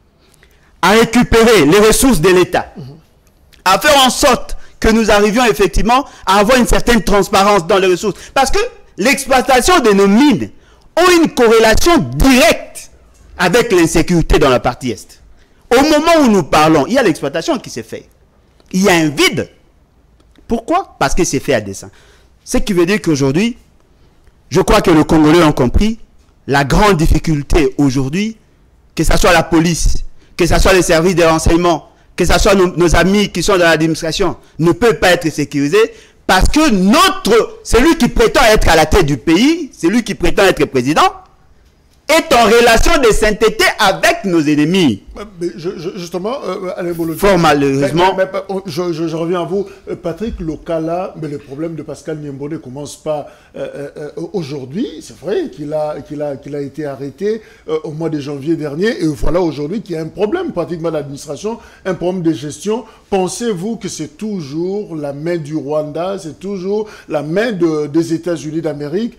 à récupérer les ressources de l'État, à faire en sorte que nous arrivions effectivement à avoir une certaine transparence dans les ressources. Parce que l'exploitation de nos mines ont une corrélation directe avec l'insécurité dans la partie Est. Au moment où nous parlons, il y a l'exploitation qui s'est faite. Il y a un vide. Pourquoi? Parce que c'est fait à dessein. Ce qui veut dire qu'aujourd'hui, je crois que les Congolais ont compris la grande difficulté aujourd'hui, que ce soit la police, que ce soit les services de renseignement, que ce soit nos amis qui sont dans l'administration, ne peut pas être sécurisé parce que celui qui prétend être à la tête du pays, celui qui prétend être président, est en relation de sainteté avec nos ennemis. Mais justement, Alain Bolodi, fort malheureusement. Je reviens à vous, Patrick Lokala, mais le problème de Pascal Niembo ne commence pas aujourd'hui. C'est vrai qu'il a été arrêté au mois de janvier dernier, et voilà aujourd'hui qu'il y a un problème pratiquement d'administration, un problème de gestion. Pensez-vous que c'est toujours la main du Rwanda, c'est toujours la main des États-Unis d'Amérique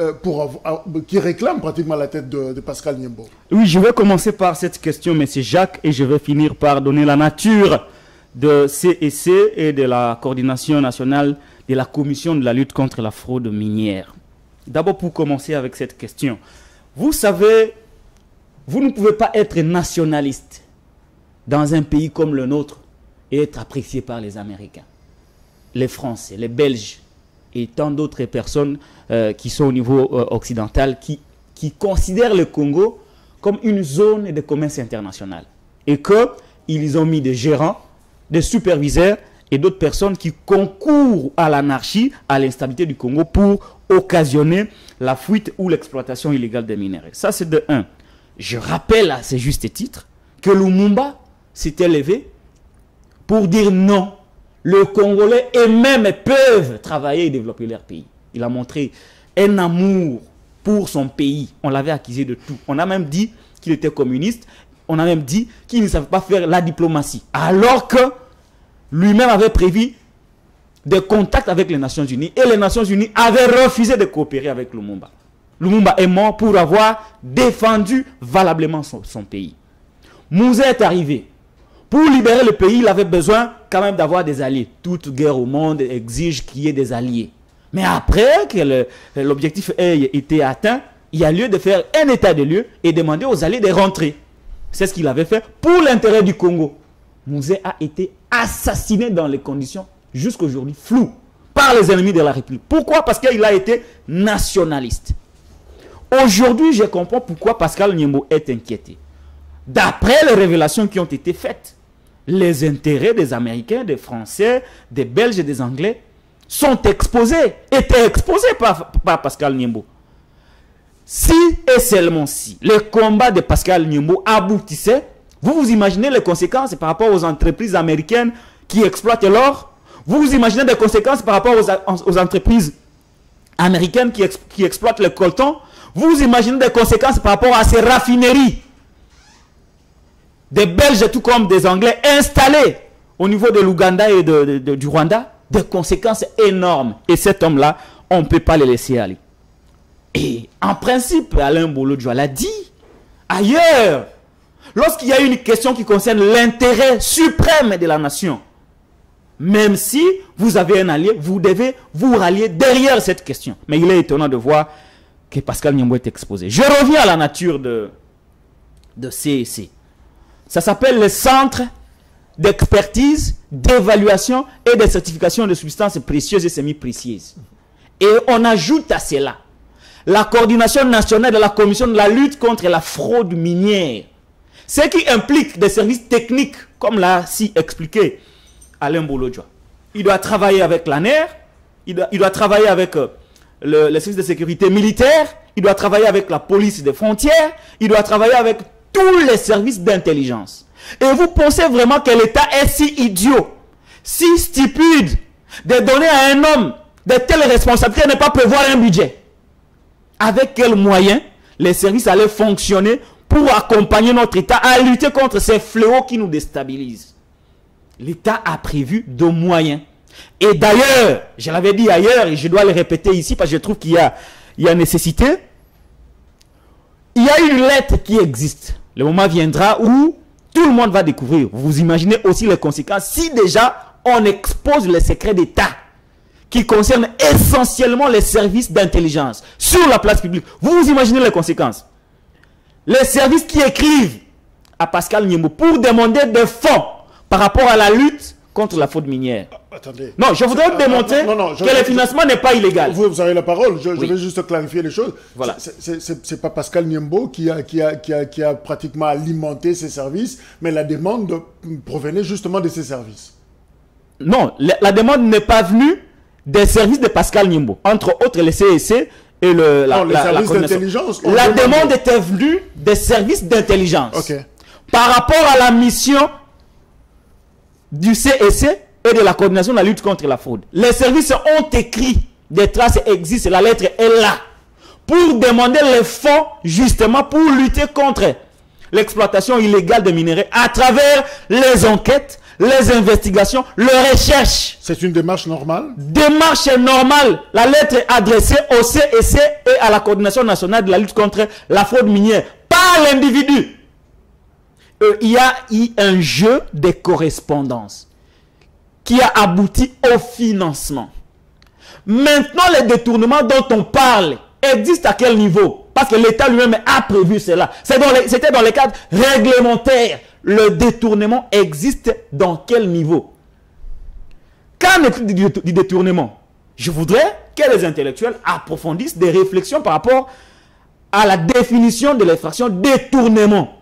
qui réclame pratiquement la tête de Pascal Niembo? Oui, je vais commencer par cette question, M. Jacques, et je vais finir par donner la nature de CEC et de la coordination nationale de la commission de la lutte contre la fraude minière. D'abord, pour commencer avec cette question, vous savez, vous ne pouvez pas être nationaliste dans un pays comme le nôtre et être apprécié par les Américains, les Français, les Belges et tant d'autres personnes qui sont au niveau occidental qui considèrent le Congo comme une zone de commerce international. Et qu'ils ont mis des gérants, des superviseurs et d'autres personnes qui concourent à l'anarchie, à l'instabilité du Congo pour occasionner la fuite ou l'exploitation illégale des minerais. Ça, c'est de 1. Je rappelle à ce juste titre que Lumumba s'était levé pour dire non. Les Congolais eux-mêmes peuvent travailler et développer leur pays. Il a montré un amour pour son pays. On l'avait accusé de tout. On a même dit qu'il était communiste. On a même dit qu'il ne savait pas faire la diplomatie. Alors que lui-même avait prévu des contacts avec les Nations Unies. Et les Nations Unies avaient refusé de coopérer avec Lumumba. Lumumba est mort pour avoir défendu valablement son pays. Moussa est arrivé. Pour libérer le pays, il avait besoin quand même d'avoir des alliés. Toute guerre au monde exige qu'il y ait des alliés. Mais après que l'objectif ait été atteint, il y a lieu de faire un état de lieu et demander aux alliés de rentrer. C'est ce qu'il avait fait pour l'intérêt du Congo. Moussa a été assassiné dans les conditions jusqu'aujourd'hui floues par les ennemis de la République. Pourquoi? Parce qu'il a été nationaliste. Aujourd'hui, je comprends pourquoi Pascal Niembo est inquiété. D'après les révélations qui ont été faites, les intérêts des Américains, des Français, des Belges et des Anglais étaient exposés par Pascal Niembo. Si et seulement si le combat de Pascal Niembo aboutissait, vous imaginez les conséquences par rapport aux entreprises américaines qui exploitent l'or? Vous imaginez des conséquences par rapport aux entreprises américaines qui exploitent le coltan? Vous imaginez des conséquences par rapport à ces raffineries. Des Belges tout comme des Anglais installés au niveau de l'Ouganda et du Rwanda. Des conséquences énormes. Et cet homme-là, on ne peut pas le laisser aller. Et en principe, Alain Bolodjoa l'a dit ailleurs. Lorsqu'il y a une question qui concerne l'intérêt suprême de la nation, même si vous avez un allié, vous devez vous rallier derrière cette question. Mais il est étonnant de voir que Pascal Nyembo est exposé. Je reviens à la nature de CEC. Ça s'appelle le Centre d'expertise, d'évaluation et de certification de substances précieuses et semi-précieuses. Et on ajoute à cela la coordination nationale de la commission de la lutte contre la fraude minière. Ce qui implique des services techniques, comme l'a si expliqué Alain Bolodjoa. Il doit travailler avec l'ANER, il doit travailler avec le service de sécurité militaire, il doit travailler avec la police des frontières, il doit travailler avec tous les services d'intelligence. Et vous pensez vraiment que l'État est si idiot, si stupide, de donner à un homme de telles responsabilités et ne pas prévoir un budget? Avec quels moyens les services allaient fonctionner pour accompagner notre État à lutter contre ces fléaux qui nous déstabilisent? L'État a prévu de moyens. Et d'ailleurs, je l'avais dit ailleurs et je dois le répéter ici parce que je trouve qu'il y a nécessité. Il y a une lettre qui existe. Le moment viendra où tout le monde va découvrir. Vous imaginez aussi les conséquences si déjà on expose les secrets d'État qui concernent essentiellement les services d'intelligence sur la place publique. Vous imaginez les conséquences. Les services qui écrivent à Pascal Nyembo pour demander des fonds par rapport à la lutte contre la fraude minière. Attendez. Non, je voudrais démontrer que le financement n'est pas illégal. Vous avez la parole, je vais juste clarifier les choses. Voilà. C'est pas Pascal Nyembo qui a pratiquement alimenté ces services, mais la demande provenait justement de ces services. Non, la demande n'est pas venue des services de Pascal Nyembo, entre autres les CEC et les services d'intelligence. La demande était venue des services d'intelligence. Okay. Par rapport à la mission du CEC et de la coordination de la lutte contre la fraude. Les services ont écrit, des traces existent, la lettre est là, pour demander les fonds justement pour lutter contre l'exploitation illégale de minerais à travers les enquêtes, les investigations, les recherches. C'est une démarche normale? Démarche normale. La lettre est adressée au CEC et à la coordination nationale de la lutte contre la fraude minière, pas l'individu. Il y a eu un jeu de correspondance qui a abouti au financement. Maintenant, les détournements dont on parle existent à quel niveau? Parce que l'État lui-même a prévu cela. C'était dans les cadres réglementaires. Le détournement existe dans quel niveau? Qu'en est-il du détournement? Je voudrais que les intellectuels approfondissent des réflexions par rapport à la définition de l'infraction détournement.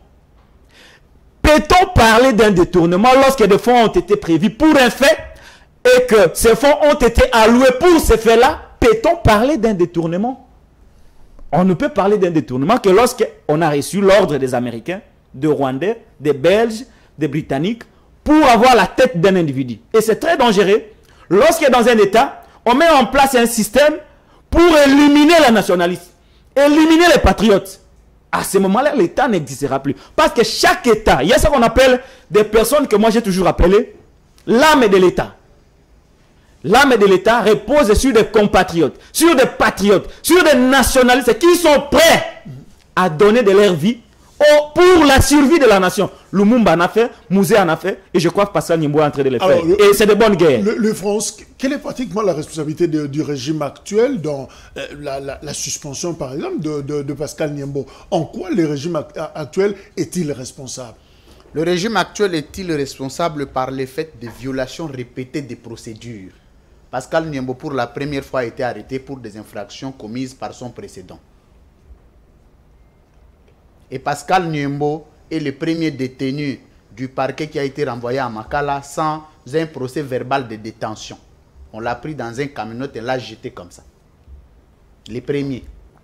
Peut-on parler d'un détournement lorsque des fonds ont été prévus pour un fait et que ces fonds ont été alloués pour ce fait-là? Peut-on parler d'un détournement? On ne peut parler d'un détournement que lorsqu'on a reçu l'ordre des Américains, des Rwandais, des Belges, des Britanniques pour avoir la tête d'un individu. Et c'est très dangereux lorsque dans un État, on met en place un système pour éliminer les nationalistes, éliminer les patriotes. À ce moment-là, l'État n'existera plus. Parce que chaque État, il y a ce qu'on appelle des personnes que moi j'ai toujours appelées l'âme de l'État. L'âme de l'État repose sur des compatriotes, sur des patriotes, sur des nationalistes qui sont prêts à donner de leur vie pour la survie de la nation. Lumumba en a fait, Mouzé en a fait, et je crois que Pascal Nyembo est en train de le faire. Et c'est de bonnes guerres. Le France, quelle est pratiquement la responsabilité du régime actuel dans la suspension, par exemple, de Pascal Nyembo? En quoi le régime actuel est-il responsable? Le régime actuel est-il responsable par le fait de violations répétées des procédures? Pascal Nyembo, pour la première fois, a été arrêté pour des infractions commises par son précédent. Et Pascal Nyembo est le premier détenu du parquet qui a été renvoyé à Makala sans un procès verbal de détention. On l'a pris dans un camionnette et l'a jeté comme ça. Les premiers.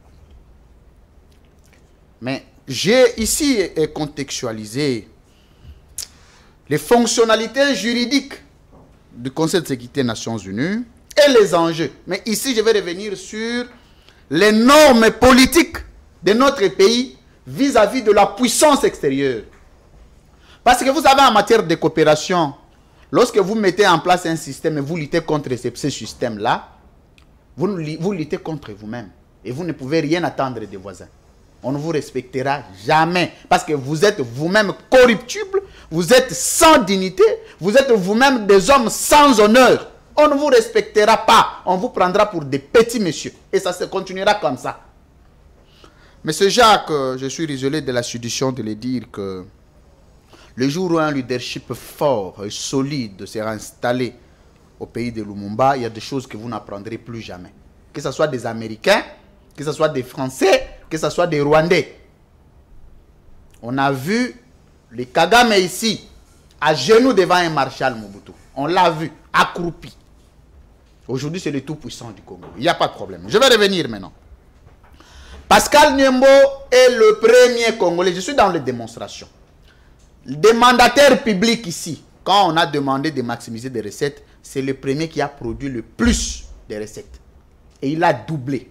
Mais j'ai ici contextualisé les fonctionnalités juridiques du Conseil de sécurité des Nations Unies et les enjeux. Mais ici, je vais revenir sur les normes politiques de notre pays vis-à-vis de la puissance extérieure. Parce que vous savez, en matière de coopération, lorsque vous mettez en place un système et vous luttez contre ce système-là, vous luttez contre vous-même. Et vous ne pouvez rien attendre des voisins. On ne vous respectera jamais. Parce que vous êtes vous-même corruptible, vous êtes sans dignité, vous êtes vous-même des hommes sans honneur. On ne vous respectera pas. On vous prendra pour des petits messieurs. Et ça se continuera comme ça. Monsieur Jacques, je suis désolé de la suggestion de le dire que le jour où un leadership fort et solide sera installé au pays de Lumumba, il y a des choses que vous n'apprendrez plus jamais. Que ce soit des Américains, que ce soit des Français, que ce soit des Rwandais. On a vu les Kagame ici, à genoux devant un marshal Mobutu. On l'a vu, accroupi. Aujourd'hui, c'est le tout-puissant du Congo. Il n'y a pas de problème. Je vais revenir maintenant. Pascal Niembo est le premier Congolais. Je suis dans les démonstrations. Des mandataires publics ici, quand on a demandé de maximiser des recettes, c'est le premier qui a produit le plus de recettes. Et il a doublé.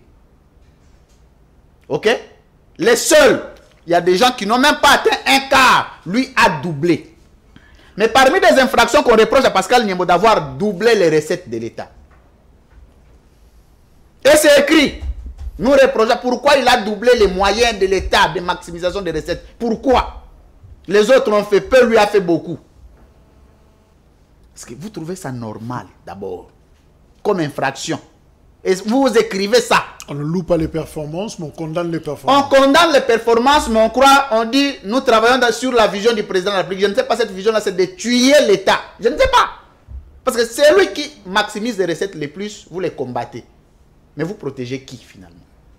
Ok? Les seuls, il y a des gens qui n'ont même pas atteint un quart. Lui a doublé. Mais parmi les infractions qu'on reproche à Pascal Niembo d'avoir doublé les recettes de l'État. Et c'est écrit. Nous reprochons pourquoi il a doublé les moyens de l'État de maximisation des recettes. Pourquoi? Les autres ont fait peu, lui a fait beaucoup. Est-ce que vous trouvez ça normal d'abord? Comme infraction. Et vous écrivez ça. On ne loue pas les performances, mais on condamne les performances. On condamne les performances, mais on croit, on dit, nous travaillons sur la vision du président de la République. Je ne sais pas, cette vision-là, c'est de tuer l'État. Je ne sais pas. Parce que c'est lui qui maximise les recettes les plus, vous les combattez. Mais vous protégez qui finalement?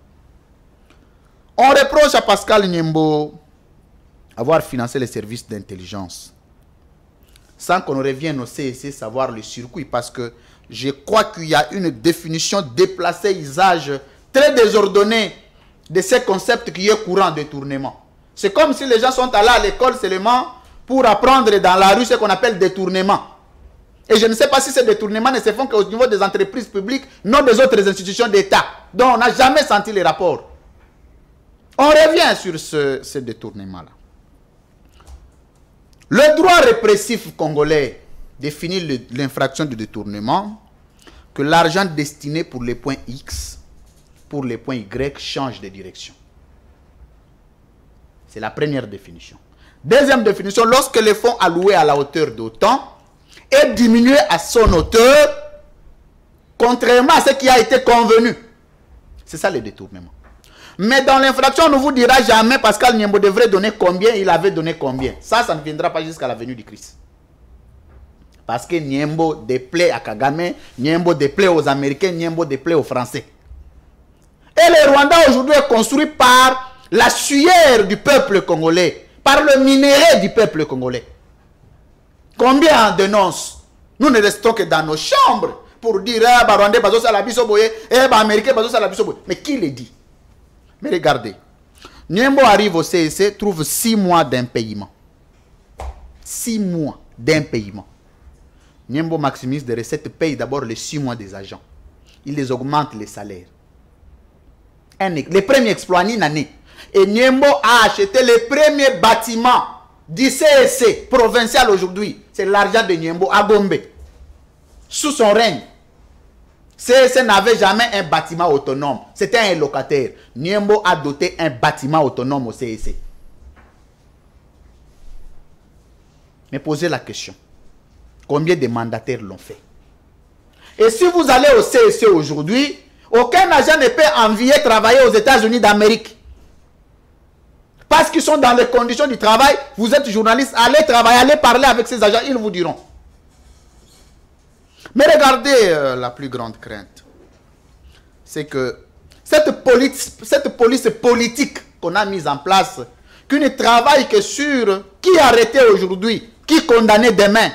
On reproche à Pascal Niembo avoir financé les services d'intelligence sans qu'on revienne au CSC savoir le circuit, parce que je crois qu'il y a une définition déplacée, usage très désordonné de ces concepts qui est courant de détournement. C'est comme si les gens sont allés à l'école seulement pour apprendre dans la rue ce qu'on appelle détournement. Et je ne sais pas si ces détournements ne se font qu'au niveau des entreprises publiques, non des autres institutions d'État, dont on n'a jamais senti les rapports. On revient sur ce détournement-là. Le droit répressif congolais définit l'infraction de détournement que l'argent destiné pour les points X, pour les points Y, change de direction. C'est la première définition. Deuxième définition, lorsque les fonds alloués à la hauteur d'autant est diminué à son hauteur, contrairement à ce qui a été convenu. C'est ça le détournement. Mais dans l'infraction, on ne vous dira jamais Pascal Niembo devrait donner combien, il avait donné combien. Ça ne viendra pas jusqu'à la venue du Christ. Parce que Niembo déplaît à Kagame, Niembo déplaît aux Américains, Niembo déplaît aux Français. Et le Rwanda aujourd'hui est construit par la sueur du peuple congolais, par le minerai du peuple congolais. Combien en dénonce? Nous ne restons que dans nos chambres pour dire Rwandais, Américains, mais qui le dit? Mais regardez, Niembo arrive au CSC, trouve 6 mois d'impayement. 6 mois d'impayement. Niembo maximise des recettes, paye d'abord les 6 mois des agents. Il les augmente les salaires. Les premiers exploits en une année. Et Niembo a acheté les premiers bâtiments du CSC provincial aujourd'hui. C'est l'argent de Niembo à Gombe. Sous son règne. CSC n'avait jamais un bâtiment autonome. C'était un locataire. Niembo a doté un bâtiment autonome au CSC. Mais posez la question. Combien de mandataires l'ont fait? Et si vous allez au CSC aujourd'hui, aucun agent ne peut envier travailler aux États-Unis d'Amérique. Parce qu'ils sont dans les conditions du travail. Vous êtes journaliste, allez travailler, allez parler avec ces agents, ils vous diront. Mais regardez la plus grande crainte. C'est que cette police politique qu'on a mise en place, qui ne travaille que sur qui arrêter aujourd'hui, qui condamner demain.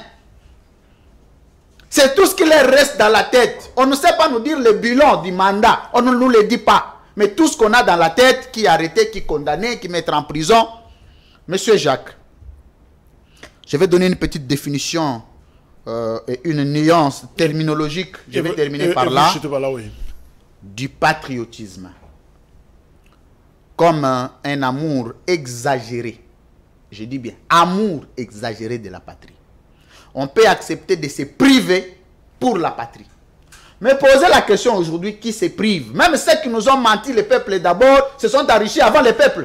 C'est tout ce qui leur reste dans la tête. On ne sait pas nous dire le bilan du mandat. On ne nous le dit pas. Mais tout ce qu'on a dans la tête, qui arrêter, qui condamner, qui mettre en prison. Monsieur Jacques, je vais donner une petite définition et une nuance terminologique. Je vais terminer par là. Du patriotisme. comme un amour exagéré. Je dis bien, amour exagéré de la patrie. On peut accepter de se priver pour la patrie. Mais posez la question aujourd'hui, qui se prive? Même ceux qui nous ont menti, les peuples d'abord, se sont enrichis avant les peuples.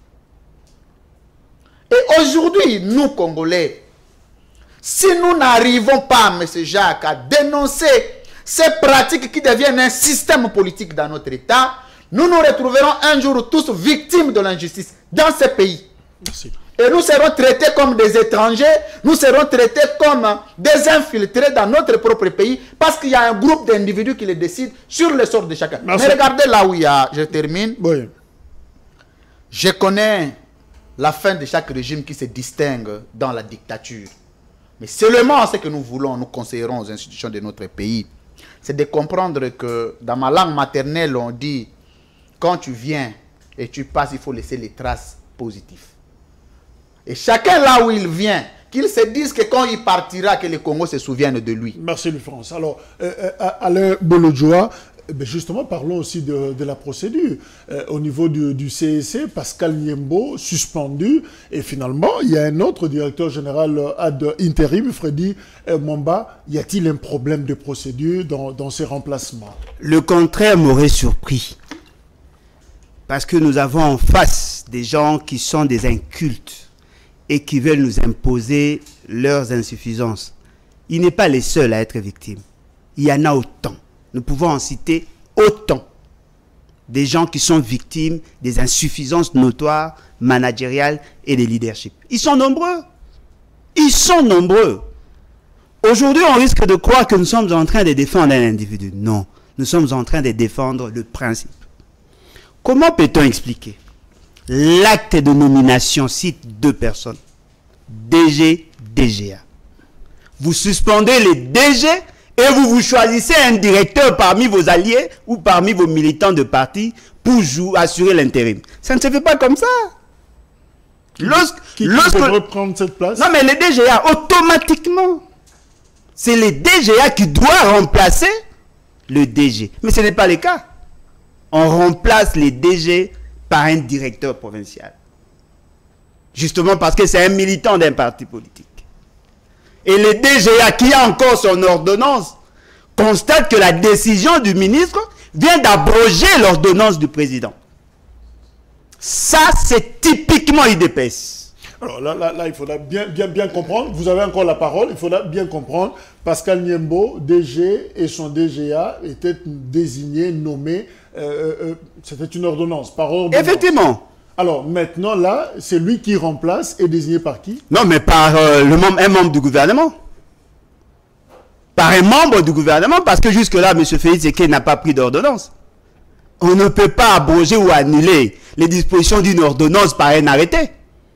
Et aujourd'hui, nous, Congolais, si nous n'arrivons pas, M. Jacques, à dénoncer ces pratiques qui deviennent un système politique dans notre État, nous nous retrouverons un jour tous victimes de l'injustice dans ce pays. Merci. Et nous serons traités comme des étrangers, nous serons traités comme des infiltrés dans notre propre pays, parce qu'il y a un groupe d'individus qui les décide sur le sort de chacun. Merci. Mais regardez là où il y a, je termine. Oui. Je connais la fin de chaque régime qui se distingue dans la dictature. Mais seulement ce que nous voulons, nous conseillerons aux institutions de notre pays, c'est de comprendre que dans ma langue maternelle, on dit, quand tu viens et tu passes, il faut laisser les traces positives. Et chacun là où il vient, qu'il se dise que quand il partira, que le Congo se souvienne de lui. Merci, Louis-France. Alors, Alain Bolodjoa, justement, parlons aussi de la procédure. Au niveau du CEC, Pascal Niembo, suspendu. Et finalement, il y a un autre directeur général ad intérim, Freddy Mwamba. Y a-t-il un problème de procédure dans ces remplacements? Le contraire m'aurait surpris. Parce que nous avons en face des gens qui sont des incultes et qui veulent nous imposer leurs insuffisances. Il n'est pas les seuls à être victimes. Il y en a autant. Nous pouvons en citer autant. Des gens qui sont victimes des insuffisances notoires, managériales et des leaderships. Ils sont nombreux. Ils sont nombreux. Aujourd'hui, on risque de croire que nous sommes en train de défendre un individu. Non, nous sommes en train de défendre le principe. Comment peut-on expliquer? L'acte de nomination cite 2 personnes. DG, DGA. Vous suspendez les DG et vous choisissez un directeur parmi vos alliés ou parmi vos militants de parti pour assurer l'intérim. Ça ne se fait pas comme ça. Qui devrait prendre cette place? Non, mais les DGA, automatiquement, c'est les DGA qui doivent remplacer le DG. Mais ce n'est pas le cas. On remplace les DG par un directeur provincial. Justement parce que c'est un militant d'un parti politique. Et le DGA qui a encore son ordonnance constate que la décision du ministre vient d'abroger l'ordonnance du président. Ça, c'est typiquement UDPS. Alors là, il faudra bien comprendre. Vous avez encore la parole. Il faudra bien comprendre. Pascal Niembo, DG et son DGA étaient désignés, nommés. C'était une ordonnance, par ordonnance. Effectivement. Alors maintenant, là, c'est lui qui remplace et désigné par qui? Non, mais par un membre du gouvernement. Par un membre du gouvernement, parce que jusque-là, M. Félix Tshisekedi n'a pas pris d'ordonnance. On ne peut pas abroger ou annuler les dispositions d'une ordonnance par un arrêté.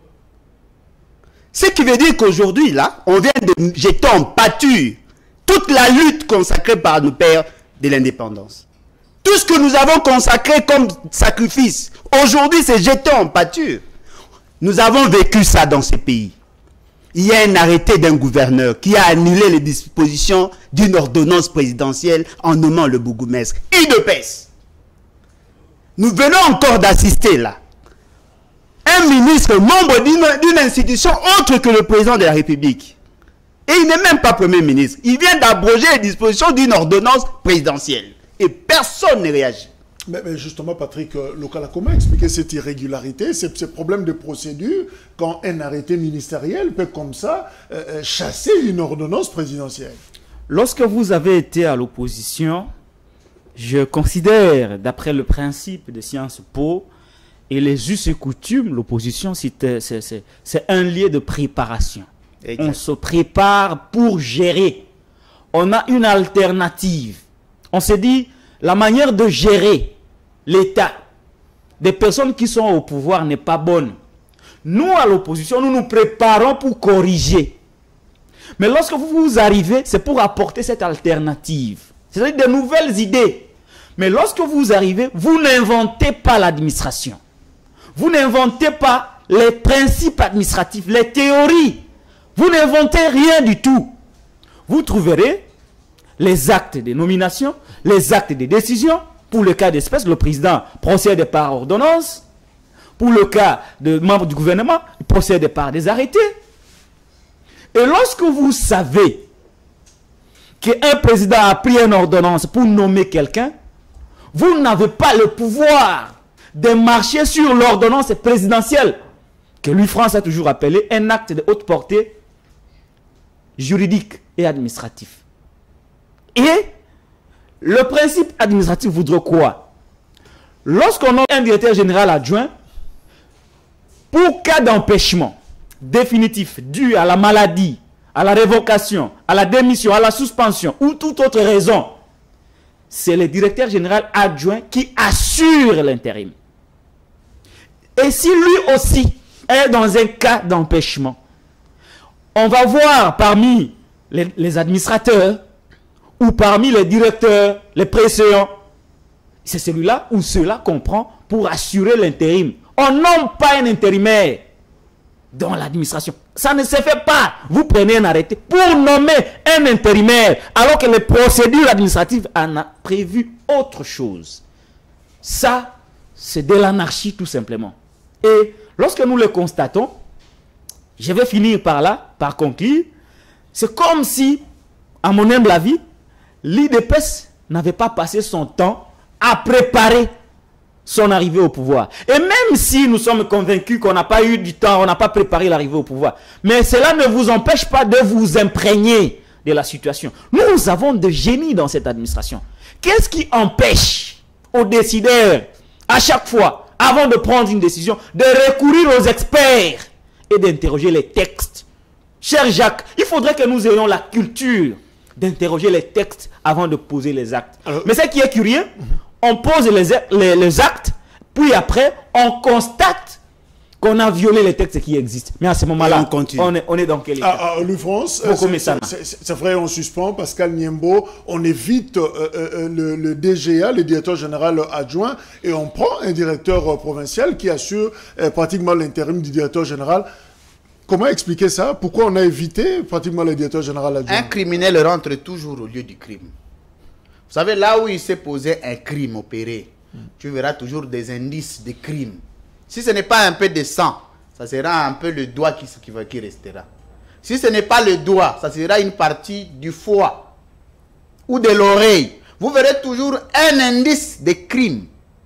Ce qui veut dire qu'aujourd'hui, là, on vient de jeter en pâture toute la lutte consacrée par nos pères de l'indépendance. Tout ce que nous avons consacré comme sacrifice, aujourd'hui, c'est jeté en pâture. Nous avons vécu ça dans ces pays. Il y a un arrêté d'un gouverneur qui a annulé les dispositions d'une ordonnance présidentielle en nommant le bourgmestre. UDPS. Nous venons encore d'assister là. Un ministre, membre d'une institution autre que le président de la République. Et il n'est même pas Premier ministre. Il vient d'abroger les dispositions d'une ordonnance présidentielle. Et personne ne réagit. Mais justement, Patrick Lokala, comment expliquer cette irrégularité, ce problème de procédure, quand un arrêté ministériel peut comme ça chasser une ordonnance présidentielle? Lorsque vous avez été à l'opposition, je considère, d'après le principe de Sciences Po et les us et coutumes, l'opposition, c'est un lieu de préparation. Exact. On se prépare pour gérer. On a une alternative. On s'est dit, la manière de gérer l'État des personnes qui sont au pouvoir n'est pas bonne. Nous, à l'opposition, nous nous préparons pour corriger. Mais lorsque vous arrivez, c'est pour apporter cette alternative. C'est-à-dire de nouvelles idées. Mais lorsque vous arrivez, vous n'inventez pas l'administration. Vous n'inventez pas les principes administratifs, les théories. Vous n'inventez rien du tout. Vous trouverez les actes de nomination, les actes de décision. Pour le cas d'espèce, le président procède par ordonnance. Pour le cas de membres du gouvernement, ils procèdent par des arrêtés. Et lorsque vous savez qu'un président a pris une ordonnance pour nommer quelqu'un, vous n'avez pas le pouvoir de marcher sur l'ordonnance présidentielle, que l'UFRANS a toujours appelé un acte de haute portée juridique et administratif. Et le principe administratif voudrait quoi? Lorsqu'on a un directeur général adjoint, pour cas d'empêchement définitif dû à la maladie, à la révocation, à la démission, à la suspension ou toute autre raison, c'est le directeur général adjoint qui assure l'intérim. Et si lui aussi est dans un cas d'empêchement, on va voir parmi les administrateurs ou parmi les directeurs, les présidents, c'est celui-là ou ceux-là qu'on prend pour assurer l'intérim. On nomme pas un intérimaire dans l'administration. Ça ne se fait pas. Vous prenez un arrêté pour nommer un intérimaire alors que les procédures administratives en a prévu autre chose. Ça, c'est de l'anarchie tout simplement. Et lorsque nous le constatons, je vais finir par là, par conclure, c'est comme si, à mon humble avis, l'IDPS n'avait pas passé son temps à préparer son arrivée au pouvoir. Et même si nous sommes convaincus qu'on n'a pas eu du temps, on n'a pas préparé l'arrivée au pouvoir, mais cela ne vous empêche pas de vous imprégner de la situation. Nous avons de génies dans cette administration. Qu'est-ce qui empêche aux décideurs, à chaque fois, avant de prendre une décision, de recourir aux experts et d'interroger les textes? Cher Jacques, il faudrait que nous ayons la culture d'interroger les textes avant de poser les actes. Alors, mais ce qui est curieux, on pose les actes, puis après, on constate qu'on a violé les textes qui existent. Mais à ce moment-là, on est dans quel état? L'UFRANS, c'est vrai, on suspend Pascal Niembo, on évite le DGA, le directeur général adjoint, et on prend un directeur provincial qui assure pratiquement l'intérim du directeur général. Comment expliquer ça? Pourquoi on a évité pratiquement le directeur général adjoint? Un criminel rentre toujours au lieu du crime. Vous savez, là où il s'est posé un crime opéré, tu verras toujours des indices de crime. Si ce n'est pas un peu de sang, ça sera un peu le doigt qui restera. Si ce n'est pas le doigt, ça sera une partie du foie ou de l'oreille. Vous verrez toujours un indice de crime.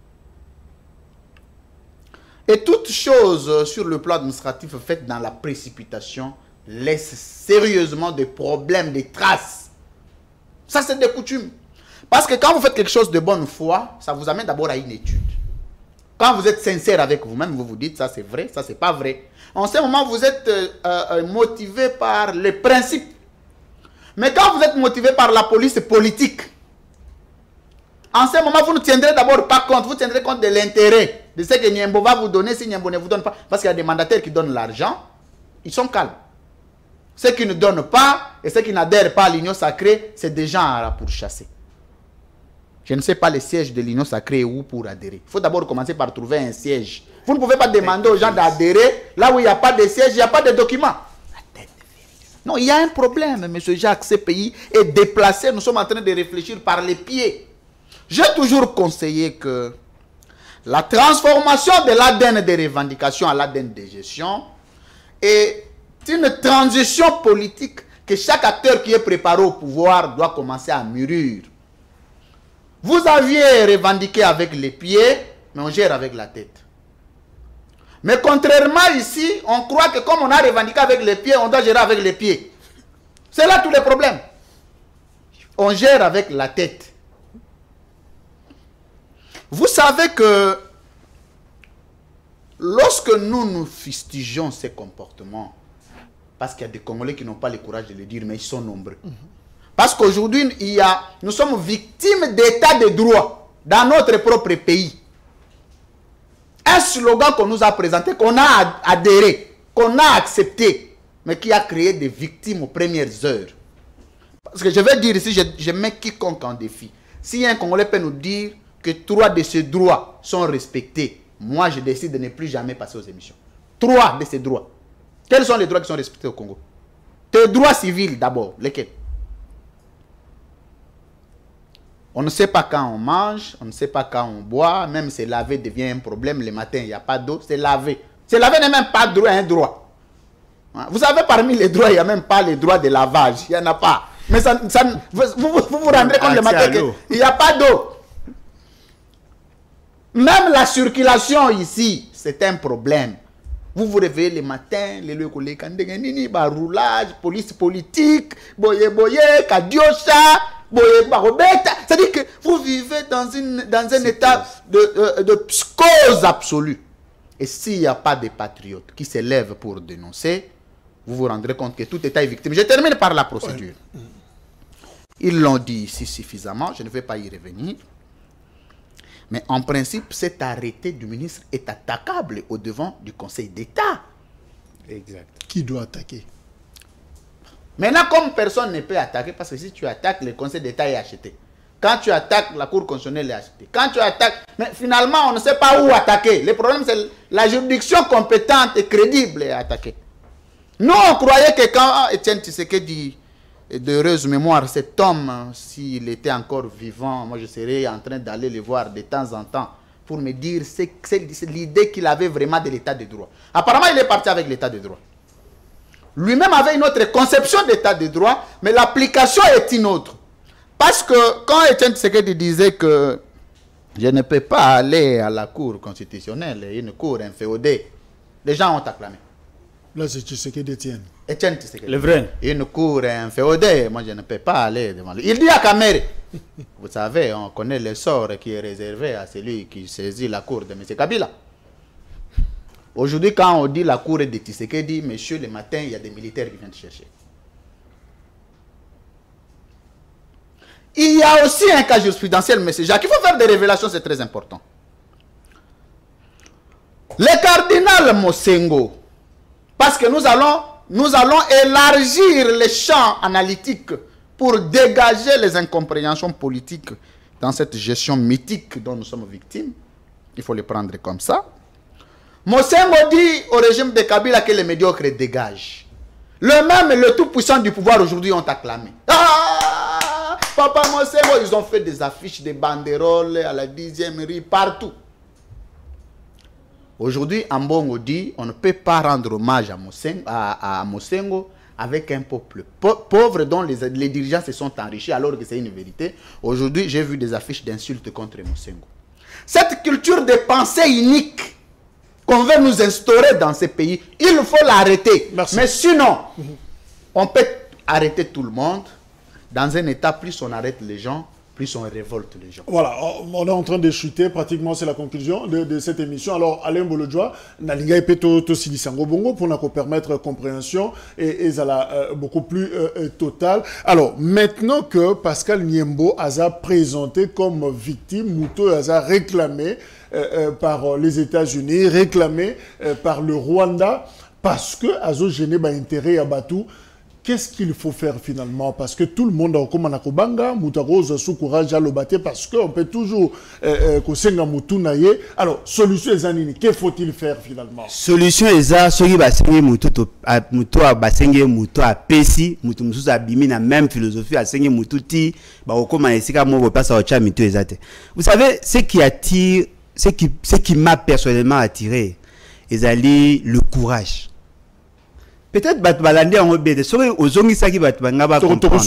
Et toute chose sur le plan administratif faite dans la précipitation laisse sérieusement des problèmes, des traces. Ça, c'est des coutumes. Parce que quand vous faites quelque chose de bonne foi, ça vous amène d'abord à une étude. Quand vous êtes sincère avec vous-même, vous vous dites ça c'est vrai, ça c'est pas vrai. En ce moment, vous êtes motivé par les principes. Mais quand vous êtes motivé par la police politique, en ce moment, vous ne tiendrez d'abord pas compte, vous tiendrez compte de l'intérêt, de ce que Niembo va vous donner si Niembo ne vous donne pas. Parce qu'il y a des mandataires qui donnent l'argent, ils sont calmes. Ceux qui ne donnent pas et ceux qui n'adhèrent pas à l'union sacrée, c'est des gens à pourchasser. Je ne sais pas le siège de l'union sacrée où pour adhérer. Il faut d'abord commencer par trouver un siège. Vous ne pouvez pas demander aux gens d'adhérer là où il n'y a pas de siège, il n'y a pas de document. Non, il y a un problème, M. Jacques. Ce pays est déplacé. Nous sommes en train de réfléchir par les pieds. J'ai toujours conseillé que la transformation de l'ADN des revendications à l'ADN de gestion est une transition politique que chaque acteur qui est préparé au pouvoir doit commencer à mûrir. Vous aviez revendiqué avec les pieds, mais on gère avec la tête. Mais contrairement ici, on croit que comme on a revendiqué avec les pieds, on doit gérer avec les pieds. C'est là tous les problèmes. On gère avec la tête. Vous savez que lorsque nous fustigeons ces comportements, parce qu'il y a des Congolais qui n'ont pas le courage de le dire, mais ils sont nombreux. Parce qu'aujourd'hui, nous sommes victimes d'état de droit dans notre propre pays. Un slogan qu'on nous a présenté, qu'on a adhéré, qu'on a accepté, mais qui a créé des victimes aux premières heures. Parce que je vais dire ici, je mets quiconque en défi. Si un Congolais peut nous dire que 3 de ces droits sont respectés, moi je décide de ne plus jamais passer aux émissions. 3 de ces droits. Quels sont les droits qui sont respectés au Congo? Tes droits civils d'abord, lesquels? On ne sait pas quand on mange, on ne sait pas quand on boit, même se laver devient un problème. Le matin, il n'y a pas d'eau, c'est laver. Se laver n'est même pas un droit. Vous savez, parmi les droits, il n'y a même pas les droits de lavage. Il n'y en a pas. Mais vous rendrez compte le matin qu'il n'y a pas d'eau. Même la circulation ici, c'est un problème. Vous vous réveillez le matin, les roulage, police politique, boye, kadiocha, boye, barobeta. C'est-à-dire que vous vivez dans un état de psychose absolue. Et s'il n'y a pas de patriotes qui se lèvent pour dénoncer, vous vous rendrez compte que tout État est victime. Je termine par la procédure. Ils l'ont dit ici suffisamment, je ne vais pas y revenir. Mais en principe, cet arrêté du ministre est attaquable au devant du Conseil d'État. Exact. Qui doit attaquer? Maintenant, comme personne ne peut attaquer, parce que si tu attaques, le Conseil d'État est acheté. Quand tu attaques, la Cour constitutionnelle est achetée. Quand tu attaques, mais finalement, on ne sait pas où attaquer. Le problème, c'est la juridiction compétente et crédible est attaquée. Nous, on croyait que quand Étienne Tshisekedi, d'heureuse mémoire, cet homme, s'il était encore vivant, moi je serais en train d'aller le voir de temps en temps pour me dire c'est l'idée qu'il avait vraiment de l'état de droit. Apparemment, il est parti avec l'état de droit. Lui-même avait une autre conception d'état de droit, mais l'application est une autre. Parce que quand Étienne Tshisekedi disait que je ne peux pas aller à la Cour constitutionnelle, une cour inféodée, les gens ont acclamé. Là, c'est Tshisekedi Étienne. Étienne Tshisekedi. Le vrai. Une cour inféodée, moi je ne peux pas aller devant lui. Il dit à Kamere, vous savez, on connaît le sort qui est réservé à celui qui saisit la cour de M. Kabila. Aujourd'hui, quand on dit la cour est de Tshisekedi, monsieur, le matin, il y a des militaires qui viennent chercher. Il y a aussi un cas jurisprudentiel, M. Jacques. Il faut faire des révélations, c'est très important. Le cardinal Mosengo, parce que nous allons élargir les champs analytiques pour dégager les incompréhensions politiques dans cette gestion mythique dont nous sommes victimes. Il faut les prendre comme ça. Mosengo dit au régime de Kabila que les médiocres dégagent. Le tout-puissant du pouvoir aujourd'hui ont acclamé. Ah, Papa Mosengo, ils ont fait des affiches, des banderoles à la 10e rue, partout. Aujourd'hui, Ambongo dit on ne peut pas rendre hommage à Mosengo avec un peuple pauvre dont les dirigeants se sont enrichis alors que c'est une vérité. Aujourd'hui, j'ai vu des affiches d'insultes contre Mosengo. Cette culture de pensée unique qu'on veut nous instaurer dans ce pays, il faut l'arrêter. Mais sinon, on peut arrêter tout le monde. Dans un état, plus on arrête les gens, plus on révolte les gens. Voilà, on est en train de chuter, pratiquement c'est la conclusion de cette émission. Alors, Alain Bolodjoa, Nalinga et Peto Silisango Bongo, pour nous permettre compréhension et beaucoup plus totale. Alors, maintenant que Pascal Niembo a présenté comme victime, Mouto a réclamé par les États-Unis, réclamé par le Rwanda, parce que Azo gêné intérêt à Batou. Qu'est-ce qu'il faut faire finalement? Parce que tout le monde a comme Anakobanga, Moutarosa sous courage à le battre parce qu'on peut toujours kosenga Moutunaye. Alors, solution Ezanini, que faut-il faire finalement? Solution Eza, soki basengi Moutou a basengi Moutou a Pesi, Moutou Moussous a bimi na même philosophie a sengi Moutou ti, ba okoma esika mo passe au cha Moutou Ezate. Vous savez, ce qui attire, ce qui m'a personnellement attiré, Ezali le courage. Peut-être que balandi en obéde, soki ozongi saki batbanga ba comprendre.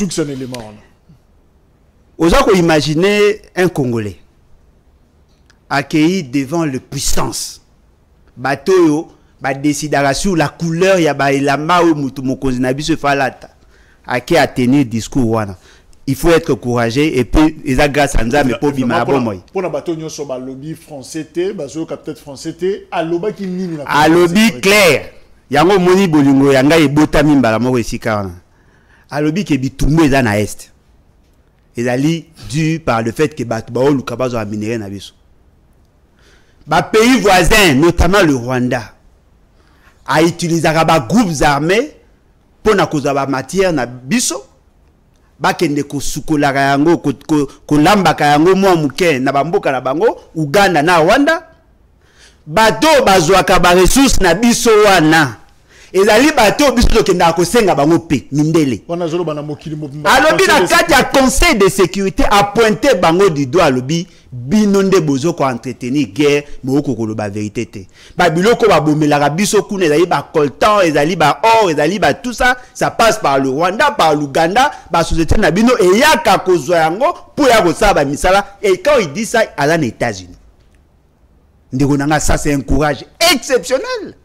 Ozako imaginer un Congolais accueilli devant le puissance. Batoyo ba décidera sur la couleur ya ba ilamba ou mutu mokonzi na biso falata. Ake a tenir discours wana. Il faut être courageux et puis ils a grâce à Nzambe pour bima bomoy. Pour na batonyo so ba lobby français té, bazo peut-être français té, aloba ki nini na. Alobi clair. Yango moni bolingo yanga ebota mimbala moko esika wana. Alobi ke bitumbu eza na est. Ezali dû par le fait que batu ba oluka bazo a minerai na biso. Ba pays voisins, notamment le Rwanda, a utilisé ba groupes armés pour na koza ba matière na biso. Ba kende ko sukolaka yango ko lambaka yango mwa muke na bamboka na bango Uganda na Rwanda. Bato bazwaka ba ressources na biso wana ezali bato biso tokenda kosenga bango pe mindele alobi na kati ya conseil de sécurité a pointé bango du doigt alobi bino nde bozo ko entretenir guerre moko koloba vérité te ba biloko ba bomelaka biso kuna ezali ba coltan ezali ba or ezali ba tout ça passe par le Rwanda par l'Ouganda ba société na bino e yaka kozwa yango pour ya kosala ba misala et quand il dit ça à les États-Unis ndeko nanga ça c'est un courage exceptionnel.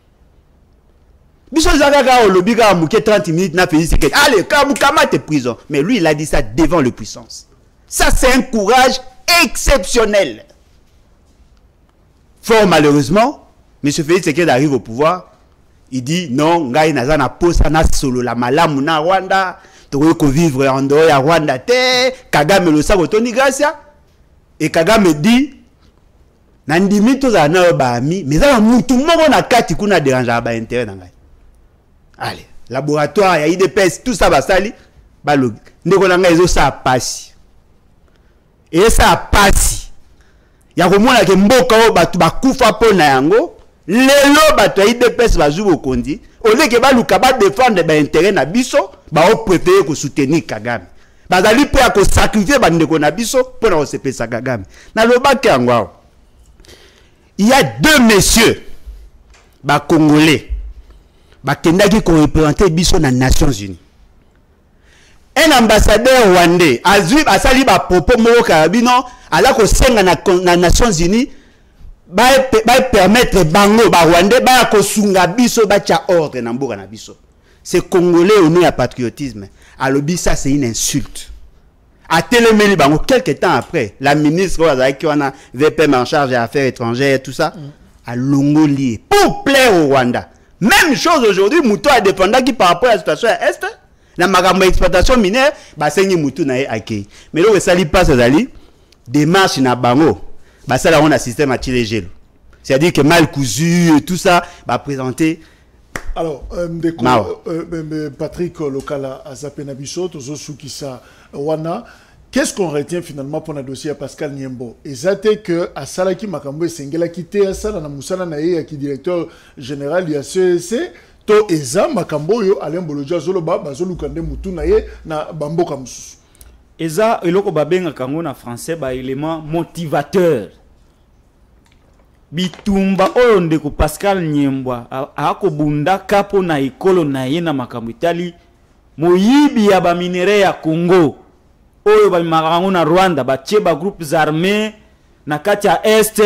Biso zaka o lobi ka muke 30 minutes na Félix Tshisekedi. Allez, kamukama te prison. Mais lui il a dit ça devant le puissance. Ça c'est un courage exceptionnel. Fort malheureusement, M. Félix Tshisekedi arrive au pouvoir, il dit non, ngai naza na posa na solo la malamu na Rwanda, to ko vivre en dehors ya Rwanda te, Kagame le sako Tony Gracia. Et Kagame dit nandimi to za na ba ami, mais ça mutu moko na kati kuna dérange ba intérêt na ngai. Allez, laboratoire ya IDPS tout ça basali balo ndeko na ngai ezo ça passe. Et ça passe. Ya komona ke mboka o batu bakufa pona yango, lelo batu ya IDPS bazubo kondi, ole ke baluka ba défendre ba intérêt na biso, ba o préférer ko soutenir Kagame. Bazali pe ya ko sacrifier ba ndeko na biso pona ko sepesa Kagame. Na lobaki yango. Il y a deux messieurs ba congolais ba kendaki ko représenter biso na Nations Unies. Un ambassadeur rwandais azui asali ba propos moko karabino ala ko senga na Nations Unies ba permettre bango ba rwandais ba ko sunga biso ba tia ordre na mboka na biso. C'est congolais au nom ya patriotisme. Alobi ça c'est une insulte. A téléméli bango quelques temps après la ministre qui en a VPM en charge des affaires étrangères tout ça a longoli pour plaire au Rwanda. Même chose aujourd'hui Mouto a défendu qui par rapport à la situation à Est la magambo exploitation minière ba sengi Mouto na accueil. Mais là ça li passe ali démarche na bango ba ça là on a système à tirer gelo. C'est-à-dire que mal cousu et tout ça va présenter. Alors, Patrick Lokala Azapenabiso, Tozosukisa Wana, qu'est-ce qu'on retient finalement pour notre dossier à Pascal Nyembo? Et ça c'est que à Salaki Makambo Sengela quitté à Sala na Moussala Naye qui directeur général du CEC to Eza Makambo yo Alain Boloja Zoloba Bazolukande Mutu Naye na Bambo Kamsus. Eza eloko babenga kango na français ba élément motivateur. Bitumba oyo ndeko Pascal Nyembwa ako bunda kapo na ekolo na ye na makambo itali moyibi ya ba minere ya Congo oyo ba marango na Rwanda ba cheba groupes armés na kati ya Est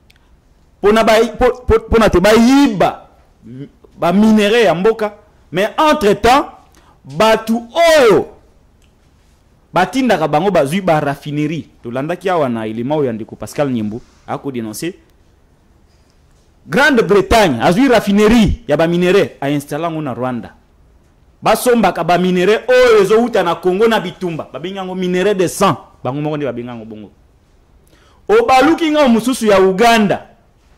pona te ba yiba ba minere ya mboka mais entre temps batu oyo batindaka bango bazui ba raffinerie to landaki awa na ilima oyo ndeko Pascal Nyembo ako dénoncer Grande-Bretagne azui raffinerie ya ba minere a installa ngo na Rwanda. Basomba ka ba minere oyo ezo uta na Congo na bitumba. Ba benga ngo minere de sang. Bango moko ndi ba benga ngo bongo. O baluki ngo mususu ya Uganda.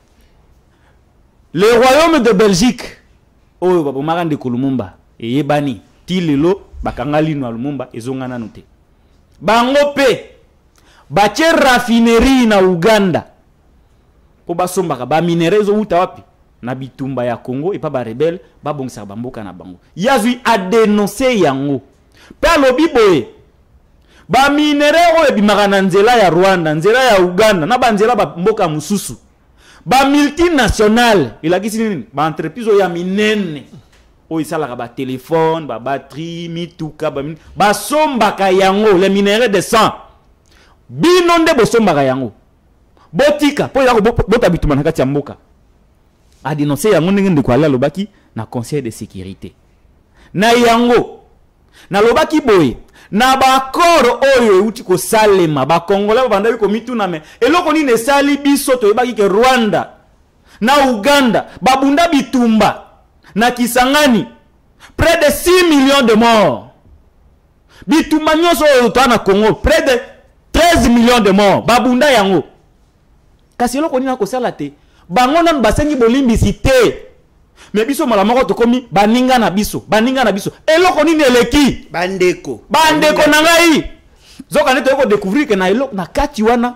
Le royaume de Belgique oyo ba bomaka ndeko Lumumba eyebani tilelo bakangali no Lumumba ezongana note. Bango pe bache raffinerie na Uganda. Po basombaka ba minerezo uta wapi na bitumba ya Congo et pas ba rebelle ba bongisa bamboka na bango yazui a dénoncer yango pa lobi boye ba minere o ebimaka na nzela ya Rwanda nzela ya Uganda na ba nzela ba mboka mususu ba multinational ilakisi nini ba entreprise ya minene o isalaka ba téléphone ba batterie mituka ba sombaka yango les minéraux de sang bino nde bosombaka yango botika po ya bota bituma na kati ya mboka a dénoncer yango ndenge ndeko ala lobaki na conseil de sécurité na yango na lobaki boye na bakoro oyo uti ko salema ba kongola banda biko mituna me eloko nini esali biso to yebaki ke Rwanda na Uganda babunda bitumba na Kisangani près de 6 millions de morts bitumba nyoso oyo to na Congo près de 13 millions de morts babunda yango kasi eloko nini akosala te bango nanu basengi bolimbisi te mais biso malamoko tokomi baninga na biso eloko nini eleki bandeko na ngai zoka nete yoko découvrir que na eloko na kati wana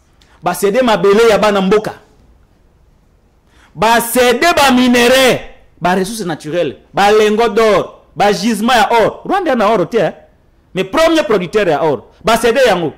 basede mabele ya bana mboka basede ba minere ba ressources naturelles, ba lingots d'or, ba gisement ya or. Rwanda na or te, mais premier producteur ya or. Ba cédé yango.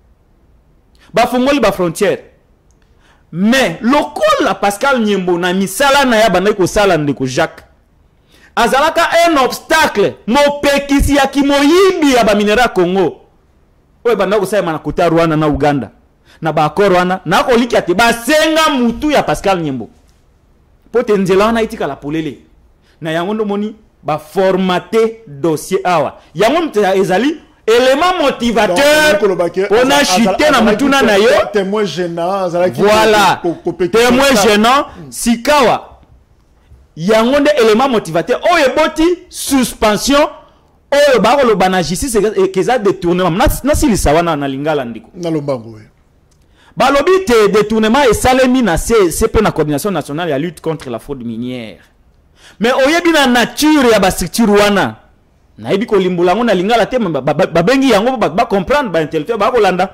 Ba fungoli ba frontière. Mais lokola Pascal Nyembo na misala na ya bandai ko sala ndeko Jacques. Azalaka un obstacle mopekisi ya kimoyibi ya ba minera Congo. Oye bandai ko sala na kota Rwanda na Uganda. Na ba akor wana na ko liki ate ba senga mutu ya Pascal Nyembo. Pote nzela wana itika la polele. Na yango ndo moni ba formater dossier awa. Yango mte ezali élément motivateur on a chuté na mutuna na yo témoin gênant voilà témoin gênant sikawa yango nde élément motivateur oyo boti suspension oyo ba ko loba na justice keza détournement na silisa wana na lingala ndiko na lombango ba lobi te détournement et salemi na CP na coordination nationale ya lutte contre la fraude minière mais oyebi na nature ya ba structure wana na ibi ko limbulango na lingala te babengi yango ba comprendre ba intellectuel ba ko landa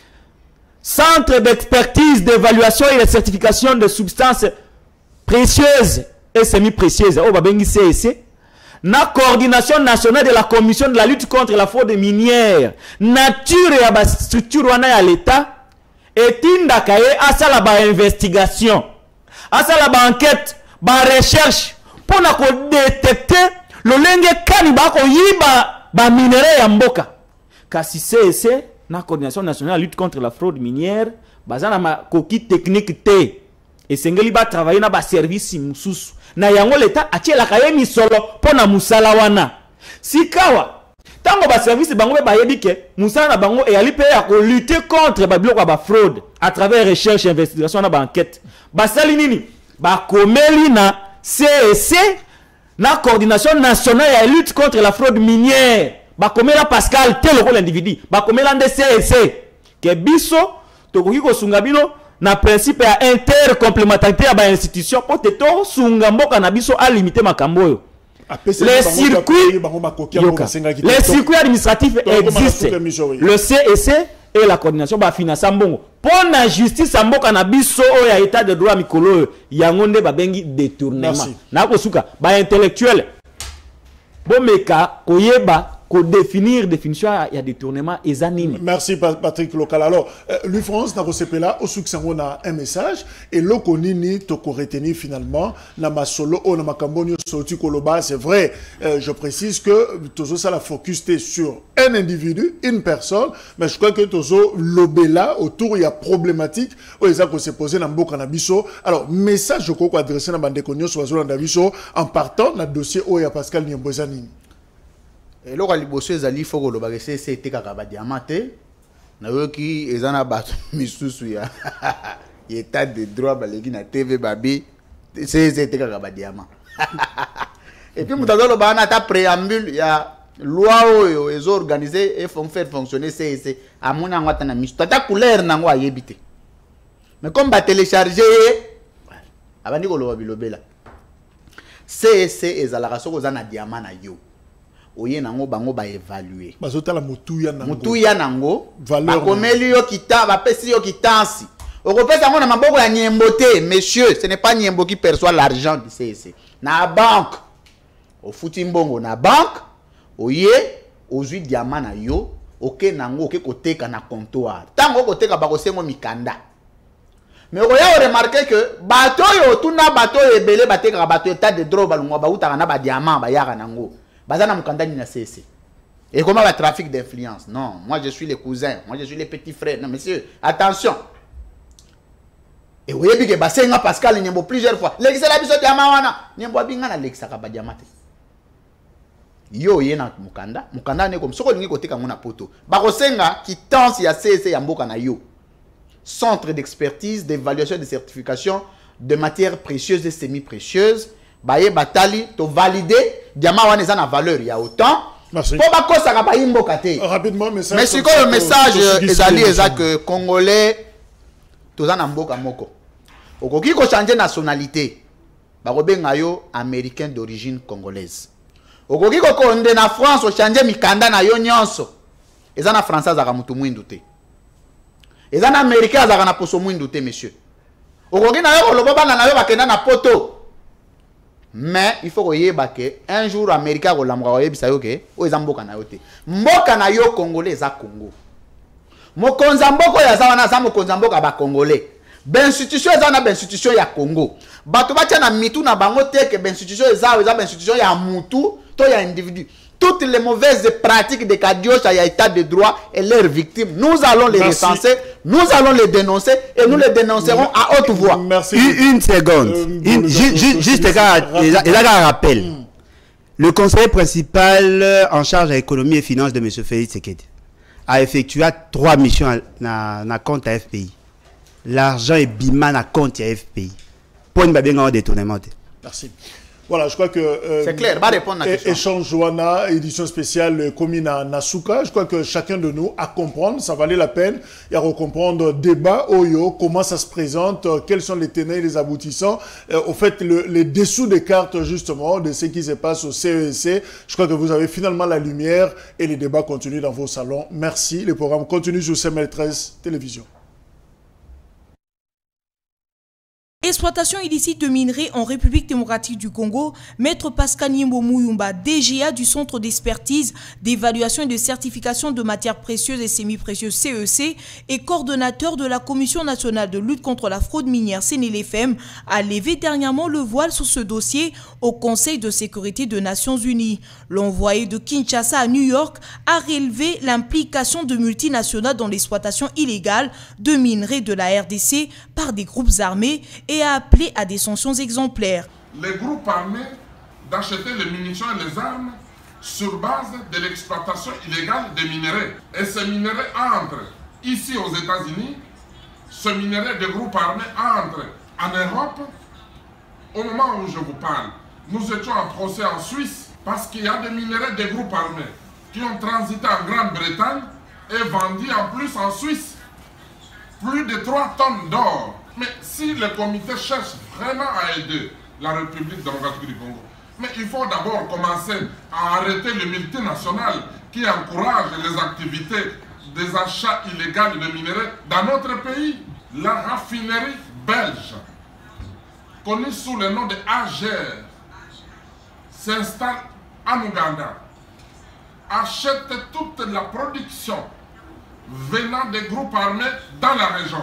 centre d'expertise d'évaluation et de certification de substances précieuses et semi-précieuses o babengi CEC na coordination nationale de la commission de la lutte contre la fraude minière nature ya ba structure wana ya l'état etinda kaye asala ba investigation asala ba enquête ba recherche pour na ko détecter lolenge kani bako yiba ba minere ya mboka kasi CEC na coordination nationale de lutte contre la fraude minière bazana ma coquille technique T et sengeli ba travailler na ba service mususu na yango l'état atiela kaye misolo pona musala wana sikawa tango ba service bango ba yebike musala na bango e ali pe ya ko lutter contre ba biloko ba fraude à travers recherche investigation na ba enquête ba sali nini ba komeli na CEC na coordination nationale ya lutte contre la fraude minière ba komela Pascal te loko l'individu ba komela nde CEC ke biso tokoki ko sunga bino na principe ya intercomplémentarité ya ba institution po te to sunga mboka na biso a limiter makambo yo les circuits administratifs existent le CEC et la coordination ba finance mbongo pour la justice mboka na biso o ya état de droit mikolo yango nde ba bengi détournement na ko suka ba intellectuel bomeka koyeba ko définition ya détournement ezanini. Merci Patrick Local. Alors lui France na kosepela au succès on a un message et lokonini to ko retenir finalement na masolo o na makambonio sorti koloba c'est vrai je précise que tozo ça la focus sur un individu une personne mais je crois que tozo lobela autour il y a problématique o eza ko se poser na mboka na biso. Alors message je ko adresser na bande konyo so na biso en partant na dossier o ya Pascal Nyembo zanini. Et là, les bosses ezali faut que le bagage c'est kaka ba diamanté na yoki ezana bato misusu ya état de droit balegi na TV babi c'est kaka ba diamant et puis mutazolo bana ta préambule ya loi oyo ezo organiser et faire fonctionner c'est amuna ngata na misu ta couleur nango ayebité mais comme ba télécharger abandi ko lo bilobela c'est ezalaka soko za na diamant na yo oye nango bango ba évaluer bazotala mutuya nango bakomeli yo kita bapesi yo kitansi okopesa ngo na maboko ya Nyembo te monsieur ce n'est pas Nyembo qui perçoit l'argent du CEC na banque au futi mbongo na banque oye ozui diamant na yo oke nango oke koteka na comptoir tango koteka bakosengo mikanda mais oya remarquer que bato yo tuna bato ebele bateka bato état de droit balungwa ba utaka na ba diamant ba yaka nango bazana mukandani na CEC. Et comment va trafic d'influence? Non, moi je suis les cousins, moi je suis les petits frères. Non monsieur, attention. Et vous voyez que basenga Pascal Nyembo plusieurs fois. L'excès la biso diamant wana, Nyembo binga na l'excès ka ba diamant. Yo yena mukanda ne comme soko lingi koteka ngona poto. Ba kosenga qui tense ya CEC ya mboka na yo. Centre d'expertise, d'évaluation et de certification de matières précieuses et semi-précieuses. Baye batali to valider diamant wana eza na valeur ya autant po bakosa ka bayimbo kate rapidement message mais siko le message ezali eza que congolais toza na mboka moko okoki ko changer nationalité bakobenga yo américain d'origine congolaise okoki ko konde na France o changer mikanda na yo nyonso eza na français azaka mutu mwindu te eza na américain azaka na poso mwindu te monsieur okoki na yo koloba bana na yo bakenda na poto Mais il faut que un jour Américain ou l'Amérique bisa yo ke o ezamboka na yo te. Mboka na yo Congolais za Congo. Mokonza mboko ya zawana za mokonza mboka ba Congolais. Ben institution ezana ben institution ya Congo. Bato batia na mitu na bango te ke ben institution eza ben institution ya mutu to ya individu. Toutes les mauvaises pratiques de Kadiocha, il y a état de droit et leurs victimes. Nous allons les recenser, nous allons les dénoncer et nous les dénoncerons à haute voix. Merci. Une seconde. Juste un rappel. Le conseiller principal en charge de l'économie et finances de M. Félix Tshisekedi a effectué 3 missions dans le compte à FPI. L'argent est bima dans le compte à FPI. Pour une bien détournement. Merci. Voilà, je crois que... c'est clair, va répondre à la question. Échange Joana, édition spéciale commis à Nasuka. Je crois que chacun de nous a comprendre, ça valait la peine. Il y a à comprendre débat, Oyo, comment ça se présente, quels sont les tenants et les aboutissants. Au fait, les dessous des cartes, justement, de ce qui se passe au CEC. Je crois que vous avez finalement la lumière et les débats continuent dans vos salons. Merci. Les programmes continuent sur CML13 Télévision. Exploitation illicite de minerais en République démocratique du Congo, Maître Pascal Nyembo Mouyumba, DGA du Centre d'expertise, d'évaluation et de certification de matières précieuses et semi-précieuses CEC et coordonnateur de la Commission nationale de lutte contre la fraude minière CNLFM, a levé dernièrement le voile sur ce dossier au Conseil de sécurité des Nations Unies. L'envoyé de Kinshasa à New York a relevé l'implication de multinationales dans l'exploitation illégale de minerais de la RDC par des groupes armés et a appelé à des sanctions exemplaires. Les groupes armés d'acheter les munitions et les armes sur base de l'exploitation illégale des minerais. Et ces minerais entrent ici aux États-Unis, ce minerai des groupes armés entre en Europe. Au moment où je vous parle, nous étions en procès en Suisse parce qu'il y a des minerais des groupes armés qui ont transité en Grande-Bretagne et vendus en plus en Suisse. Plus de 3 tonnes d'or. Mais si le comité cherche vraiment à aider la République démocratique du Congo, mais il faut d'abord commencer à arrêter les multinationales qui encouragent les activités des achats illégaux de minerais dans notre pays. La raffinerie belge, connue sous le nom de AGR, s'installe en Ouganda, achète toute la production venant des groupes armés dans la région.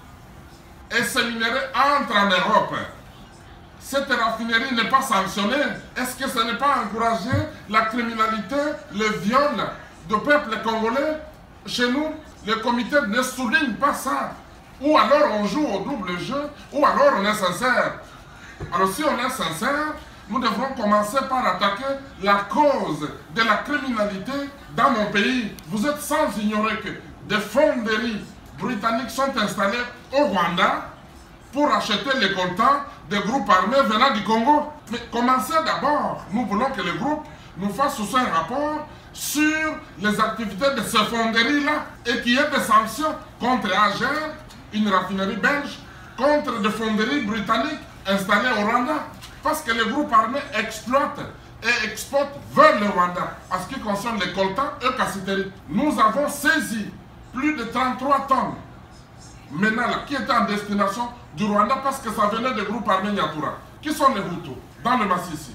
Et ces minerais entrent en Europe. Cette raffinerie n'est pas sanctionnée. Est-ce que ce n'est pas encourager la criminalité, le viol du peuple congolais? Chez nous, le comité ne souligne pas ça. Ou alors on joue au double jeu, ou alors on est sincère. Alors si on est sincère, nous devrons commencer par attaquer la cause de la criminalité dans mon pays. Vous êtes sans ignorer que des fonderies britanniques sont installés au Rwanda pour acheter les coltans des groupes armés venant du Congo. Mais commencez d'abord. Nous voulons que le groupe nous fasse aussi un rapport sur les activités de ces fonderies-là et qu'il y ait des sanctions contre AGR, une raffinerie belge, contre des fonderies britanniques installées au Rwanda. Parce que les groupes armés exploitent et exportent vers le Rwanda. En ce qui concerne les coltans et cassiteries, nous avons saisi plus de 33 tonnes, maintenant là, qui étaient en destination du Rwanda parce que ça venait des groupes armés Nyatura, qui sont les Hutus, dans le Massissi.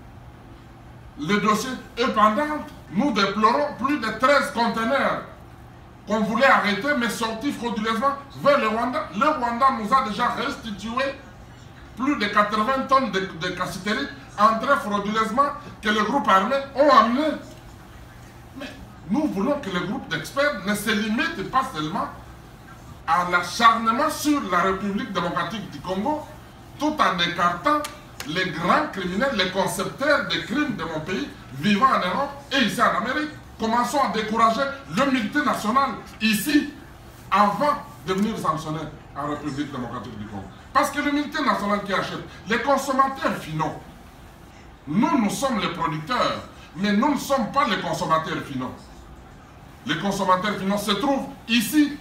Le dossier est pendant, nous déplorons plus de 13 conteneurs qu'on voulait arrêter, mais sortis frauduleusement vers le Rwanda. Le Rwanda nous a déjà restitué plus de 80 tonnes de cassiterie entrées frauduleusement que les groupes armés ont amené. Mais nous voulons que le groupe d'experts ne se limite pas seulement à l'acharnement sur la République démocratique du Congo, tout en écartant les grands criminels, les concepteurs de crimes de mon pays, vivant en Europe et ici en Amérique. Commençons à décourager le multinational ici, avant de venir sanctionner en République démocratique du Congo. Parce que le multinational qui achète, les consommateurs finaux, nous sommes les producteurs, mais nous ne sommes pas les consommateurs finaux. Les consommateurs finaux se trouvent ici.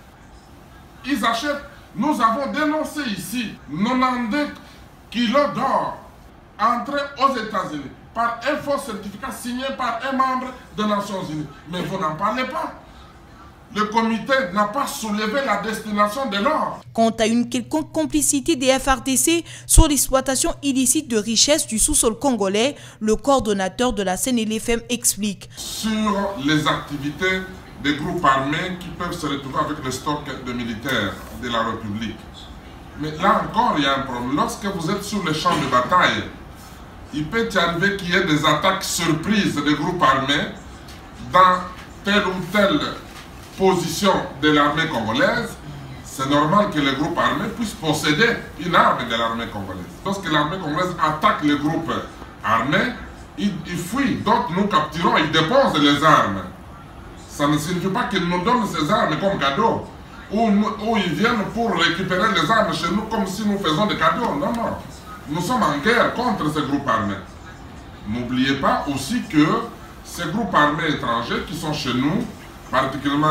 Ils achètent. Nous avons dénoncé ici 92 kilos d'or entrés aux États-Unis par un faux certificat signé par un membre des Nations Unies. Mais vous n'en parlez pas. Le comité n'a pas soulevé la destination de l'or. Quant à une quelconque complicité des FRDC sur l'exploitation illicite de richesses du sous-sol congolais, le coordonnateur de la CNLFM explique. Sur les activités des groupes armés qui peuvent se retrouver avec le stock de militaires de la République. Mais là encore, il y a un problème. Lorsque vous êtes sur le champ de bataille, il peut y arriver qu'il y ait des attaques surprises des groupes armés dans telle ou telle position de l'armée congolaise. C'est normal que les groupes armés puissent posséder une arme de l'armée congolaise. Lorsque l'armée congolaise attaque les groupes armés, ils fuient, d'autres nous capturons, ils déposent les armes. Ça ne signifie pas qu'ils nous donnent ces armes comme cadeau, ou ils viennent pour récupérer les armes chez nous comme si nous faisons des cadeaux. Non, non. Nous sommes en guerre contre ces groupes armés. N'oubliez pas aussi que ces groupes armés étrangers qui sont chez nous, particulièrement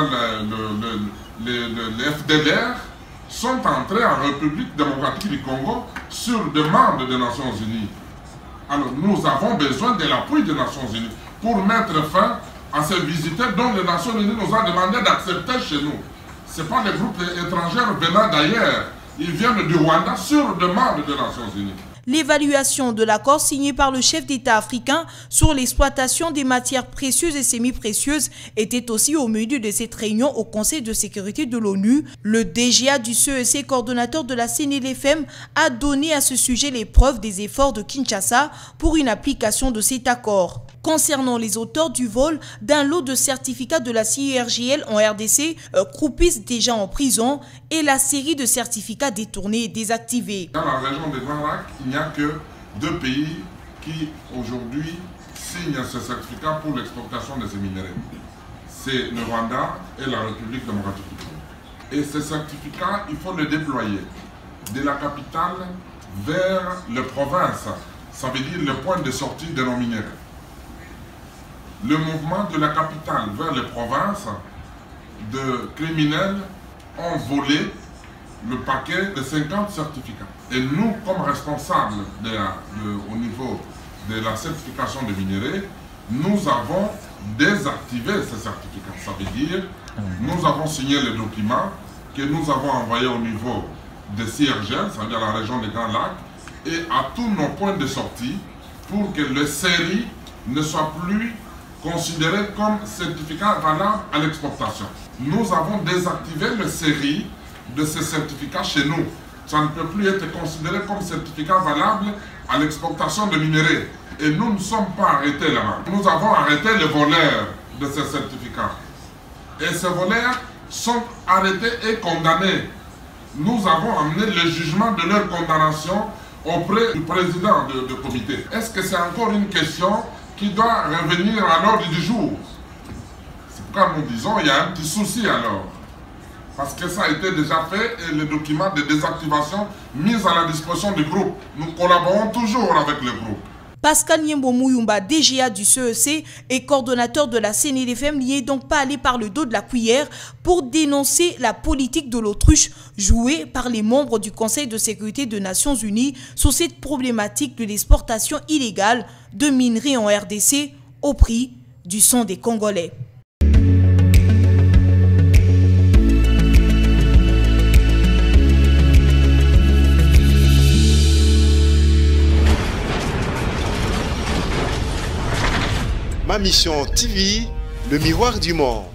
les FDLR, sont entrés en République démocratique du Congo sur demande des Nations Unies. Alors nous avons besoin de l'appui des Nations Unies pour mettre fin à ces visiteurs dont les Nations Unies nous ont demandé d'accepter chez nous. Ce n'est pas les groupes étrangers venant d'ailleurs, ils viennent du Rwanda sur demande des Nations Unies. L'évaluation de l'accord signé par le chef d'État africain sur l'exploitation des matières précieuses et semi-précieuses était aussi au menu de cette réunion au Conseil de sécurité de l'ONU. Le DGA du CEC, coordonnateur de la CNLFM, a donné à ce sujet les preuves des efforts de Kinshasa pour une application de cet accord. Concernant les auteurs du vol d'un lot de certificats de la CIRGL en RDC, croupissent déjà en prison et la série de certificats détournés et désactivés. Dans la région des Grands Lacs, il n'y a que 2 pays qui aujourd'hui signent ce certificat pour l'exportation de ces minerais. C'est le Rwanda et la République démocratique du Congo. Et ces certificats, il faut les déployer de la capitale vers les provinces. Ça veut dire le point de sortie de nos minéraux. Le mouvement de la capitale vers les provinces de criminels ont volé le paquet de 50 certificats. Et nous, comme responsables au niveau de la certification des minéraux, nous avons désactivé ces certificats. Ça veut dire nous avons signé les documents que nous avons envoyés au niveau de CIRGL, c'est-à-dire la région des Grands Lacs, et à tous nos points de sortie pour que les séries ne soient plus considérées comme certificats valables à l'exportation. Nous avons désactivé les séries de ces certificats chez nous. Ça ne peut plus être considéré comme certificat valable à l'exportation de minerais. Et nous ne sommes pas arrêtés là-bas. Nous avons arrêté les voleurs de ces certificats. Et ces voleurs sont arrêtés et condamnés. Nous avons amené le jugement de leur condamnation auprès du président du comité. Est-ce que c'est encore une question qui doit revenir à l'ordre du jour? C'est pourquoi nous disons qu'il y a un petit souci alors. Parce que ça a été déjà fait et les documents de désactivation mis à la disposition du groupe. Nous collaborons toujours avec le groupe. Pascal Nyembo Mouyumba, DGA du CEC et coordonnateur de la CNLFM, n'y est donc pas allé par le dos de la cuillère pour dénoncer la politique de l'autruche jouée par les membres du Conseil de sécurité des Nations Unies sur cette problématique de l'exportation illégale de minerais en RDC au prix du sang des Congolais. Ma mission TV, le miroir du monde.